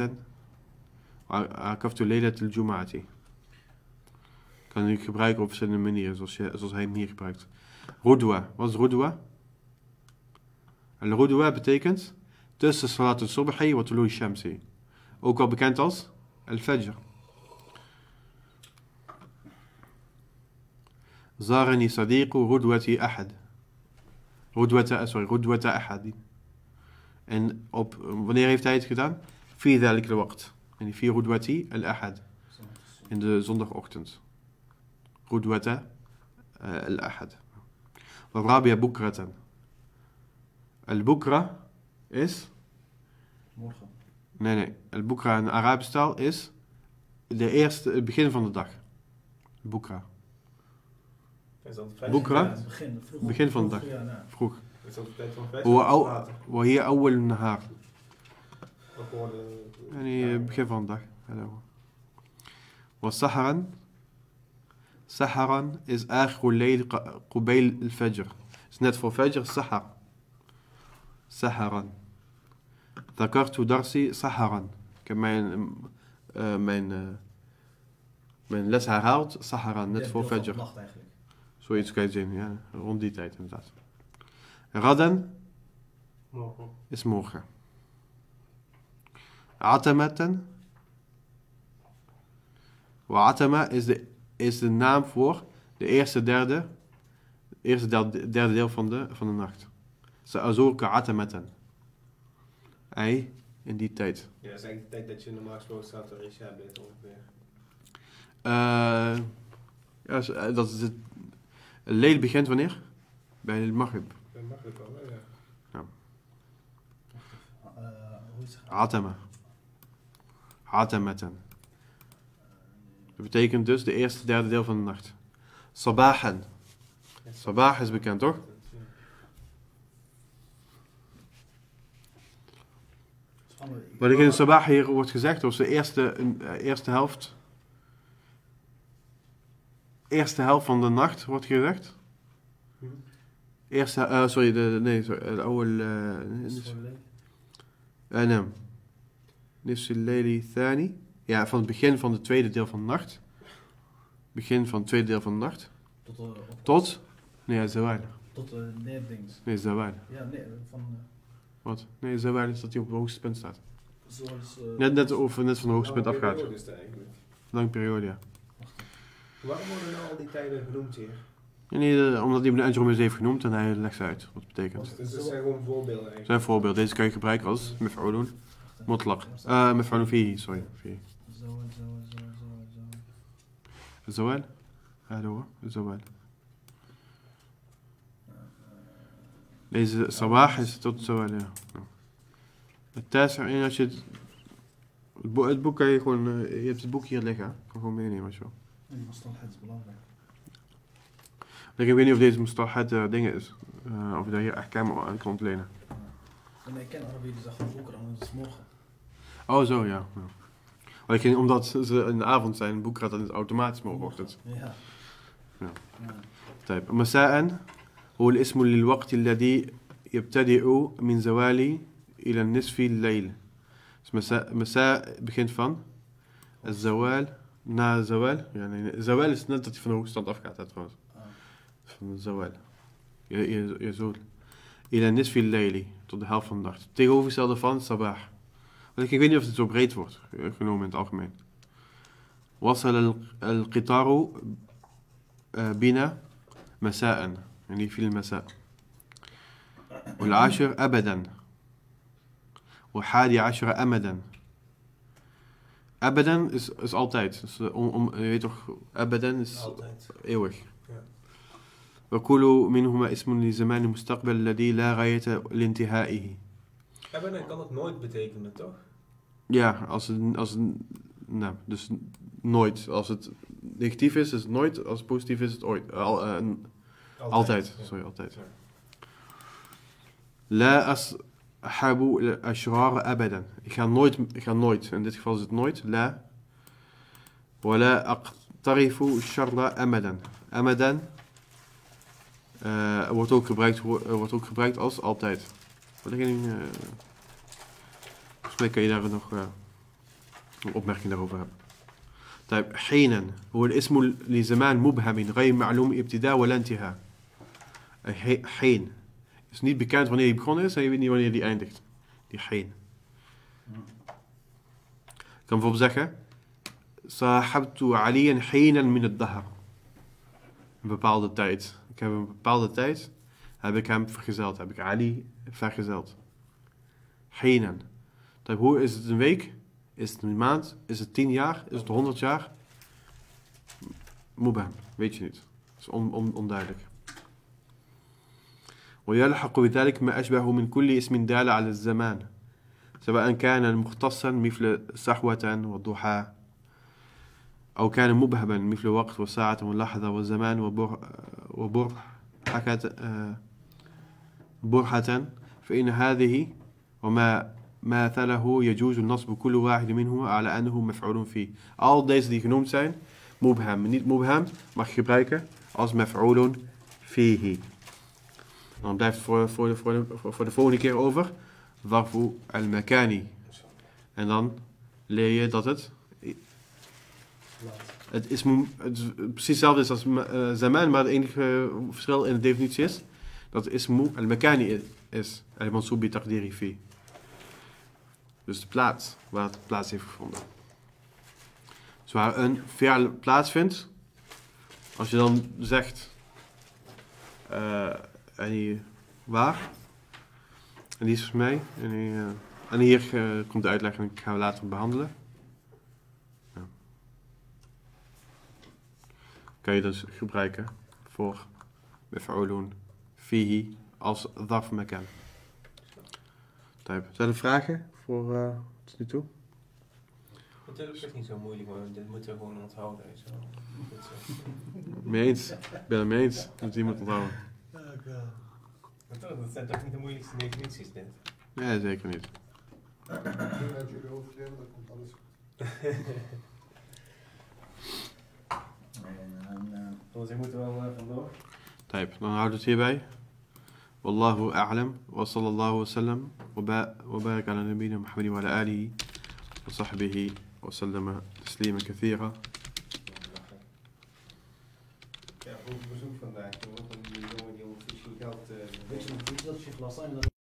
ليلة الجمعة kan ik gebruiken op verschillende manieren zoals hij hem hier gebruikt. Rudwa, wat is Rudwa? Al-Rudwa betekent tussen Salat al-Subhi wa Tulu al-Shamsi, ook wel bekend als Al-Fajr. زارني صديق غدوة أحد. غدوة أحد. En wanneer heeft hij het gedaan? في ذلك الوقت. En في غدوة الأحد. In de zondagochtend. غدوة الأحد. والرابعة بكرة. البكرة is... Morgen. Nee. البكرة in de Arabische taal is het begin van de dag. Bukra. Is dat vijf? Bukra? Ja, Begin van de dag. Ja, nou. Vroeg. Is dat de tijd van vijf? وهي أول النهار. Of gewoon يعني begin van de dag. هذا هو. وسحرا. سحرا is آخر الليل قبيل الفجر. is net voor fajr سحر. سحرا. ذكرت درسي سحرا. Ik heb mijn les herhaald سحرا, net voor fajr. Nacht eigenlijk. Zoiets kan je zien, ja. Rond die tijd inderdaad. Radan morgen. is morgen. Atamatan. Atama is de naam voor de eerste derde deel van de nacht. Sa'azurka atamatan. Ei, in die tijd. Ja, dat is eigenlijk de tijd dat je normaal gesproken staat door Isha bent ongeveer. Ja, dat is het. Leil begint wanneer? Bij de Maghrib. Dat mag het wel, hè? Ja. Hoe is het? Atama. Atamatan. Dat betekent dus de eerste derde deel van de nacht. Sabahan. Sabah is bekend, toch? Wat in Sabah hier wordt gezegd, was de eerste helft. Eerste helft van de nacht wordt gezegd. Eerste, sorry, de oude. Nee. Nisfi Leili Thani. Ja, van het begin van het tweede deel van de nacht. Begin van het tweede deel van de nacht. Tot? Nee, Zawal. Tot neerdings. Nee, Zawal. Ja, nee, van... Wat? Nee, Zawal is dat hij op het hoogste punt staat. Zoals... Net van het hoogste punt afgaat. Periode is het eigenlijk. Lange periode, ja. Waarom worden nou al die tijden genoemd hier? Nee, omdat Ibn Ajrum het heeft genoemd en hij legt ze uit wat het betekent. Dus dat zijn gewoon voorbeelden eigenlijk. Dat zijn voorbeelden. Deze kan je gebruiken als mef'ulun mutlaq. Mef'ulun fihi, sorry. Zawal. هذا هو الزوال. Deze sabah is tot zawal, ja. Het tasa, en als je het boek kan je gewoon, je hebt het boek hier liggen, kan gewoon meenemen als je wil. Nee, mustalhat is belangrijk. Ik weet niet of deze mustalhat dingen is, of je daar hier ahkam aan kan ontlenen. En ik ken Arabieren die zeggen boeken aan, dat is morgen. Oh zo, ja. Omdat ze in de avond zijn, het boek gaat dan automatisch morgenochtend. Ja. طيب مساء هو الاسم للوقت الذي يبتدئ من زوال إلى النصف الليل. مساء begint van الزوال na zawal. يعني زوال is net dat hij van de hoogstand afgaat, trouwens. Van زوال. يزول إلى النصف الليل, tot de helft van de nacht. Tegenovergestelde van sabah. Want ik weet niet of het zo breed wordt genomen in het algemeen. وصل القطار بنا مساء, يعني في المساء. والعاشر أبدا. وحادي عشر أمدا. أبدا is altijd. Dus, je weet toch, أبدا is eeuwig. وكل منهما اسم لزمان المستقبل الذي لا غاية لانتهائه. Abadan kan het nooit betekenen, toch? Ja, nou, dus nooit. Als het negatief is het nooit. Als het positief is het ooit. Altijd. Ja. Sorry, altijd. Ja. La ashabu ashrar abadan. Ik ga nooit. In dit geval is het nooit. La. Wala aqtarifu sharra amadan. Amadan wordt ook gebruikt als altijd. Volgens mij kan je daar nog een opmerking daarover hebben. طيب حينا هو الاسم لزمان مبهم غير معلوم ابتداء ولا انتهاء. حين is niet bekend wanneer hij begonnen is en je weet niet wanneer hij eindigt. Die حين. Ik kan bijvoorbeeld zeggen صاحبت عليا حينا من الدهر. een bepaalde tijd. Ik heb een bepaalde tijd, heb ik hem vergezeld. Heb ik Ali vergezeld. Hinan. Hoe is het een week? Is het een maand? Is het 10 jaar? Is het 100 jaar? Mubham. Weet je niet. Dat is onduidelijk. ويلحق بذلك ما أشبه من كل اسم دال على الزمان سواء كان مختصا مثل سحوة والضحى أو كان مبهما مثل وقت وساعة ولحظة وزمان برحة فإن هذه وما مثله يجوز النصب كل واحد منهما على أنه مفعول فيه. Al deze die genoemd zijn, mubham. Niet mubham mag je gebruiken als maf'ulun fihi. Dan blijft het voor de volgende keer over zarfu al-makani. En dan leer je dat het is precies hetzelfde is als zaman, maar het enige verschil in de definitie is dat ismu al-makani is al-mansub bi taqdiri fi. Dus de plaats waar het plaats heeft gevonden. Dus waar een fi'al plaatsvindt, als je dan zegt waar, en die is voor mij, en hier komt de uitleg en ik gaan we later behandelen. Ja. Kan je dus gebruiken voor maf'ulun fihi als zarf makan. Zijn er vragen voor tot nu toe? Natuurlijk is het niet zo moeilijk, maar dit moeten we gewoon onthouden. Zo. Mee eens. Ik ben het mee eens. Dat iemand onthouden. Dat zijn toch niet de moeilijkste definities, dit? Nee, zeker niet. Als jullie overgeven, dan komt alles goed. Dus ik moet er wel vandoor. طيب, dan houden we het hierbij. Wallahu a'lam. Wa sallallahu wa sallam. Wa barak ala nabina Muhammadin wa ala alihi. Wa sahbihi. Wa sallama taslima kathira. Ja, goed bezoek vandaag. Wat een jongen die ongeveer geld... Weet je nog iets dat je glas zijn?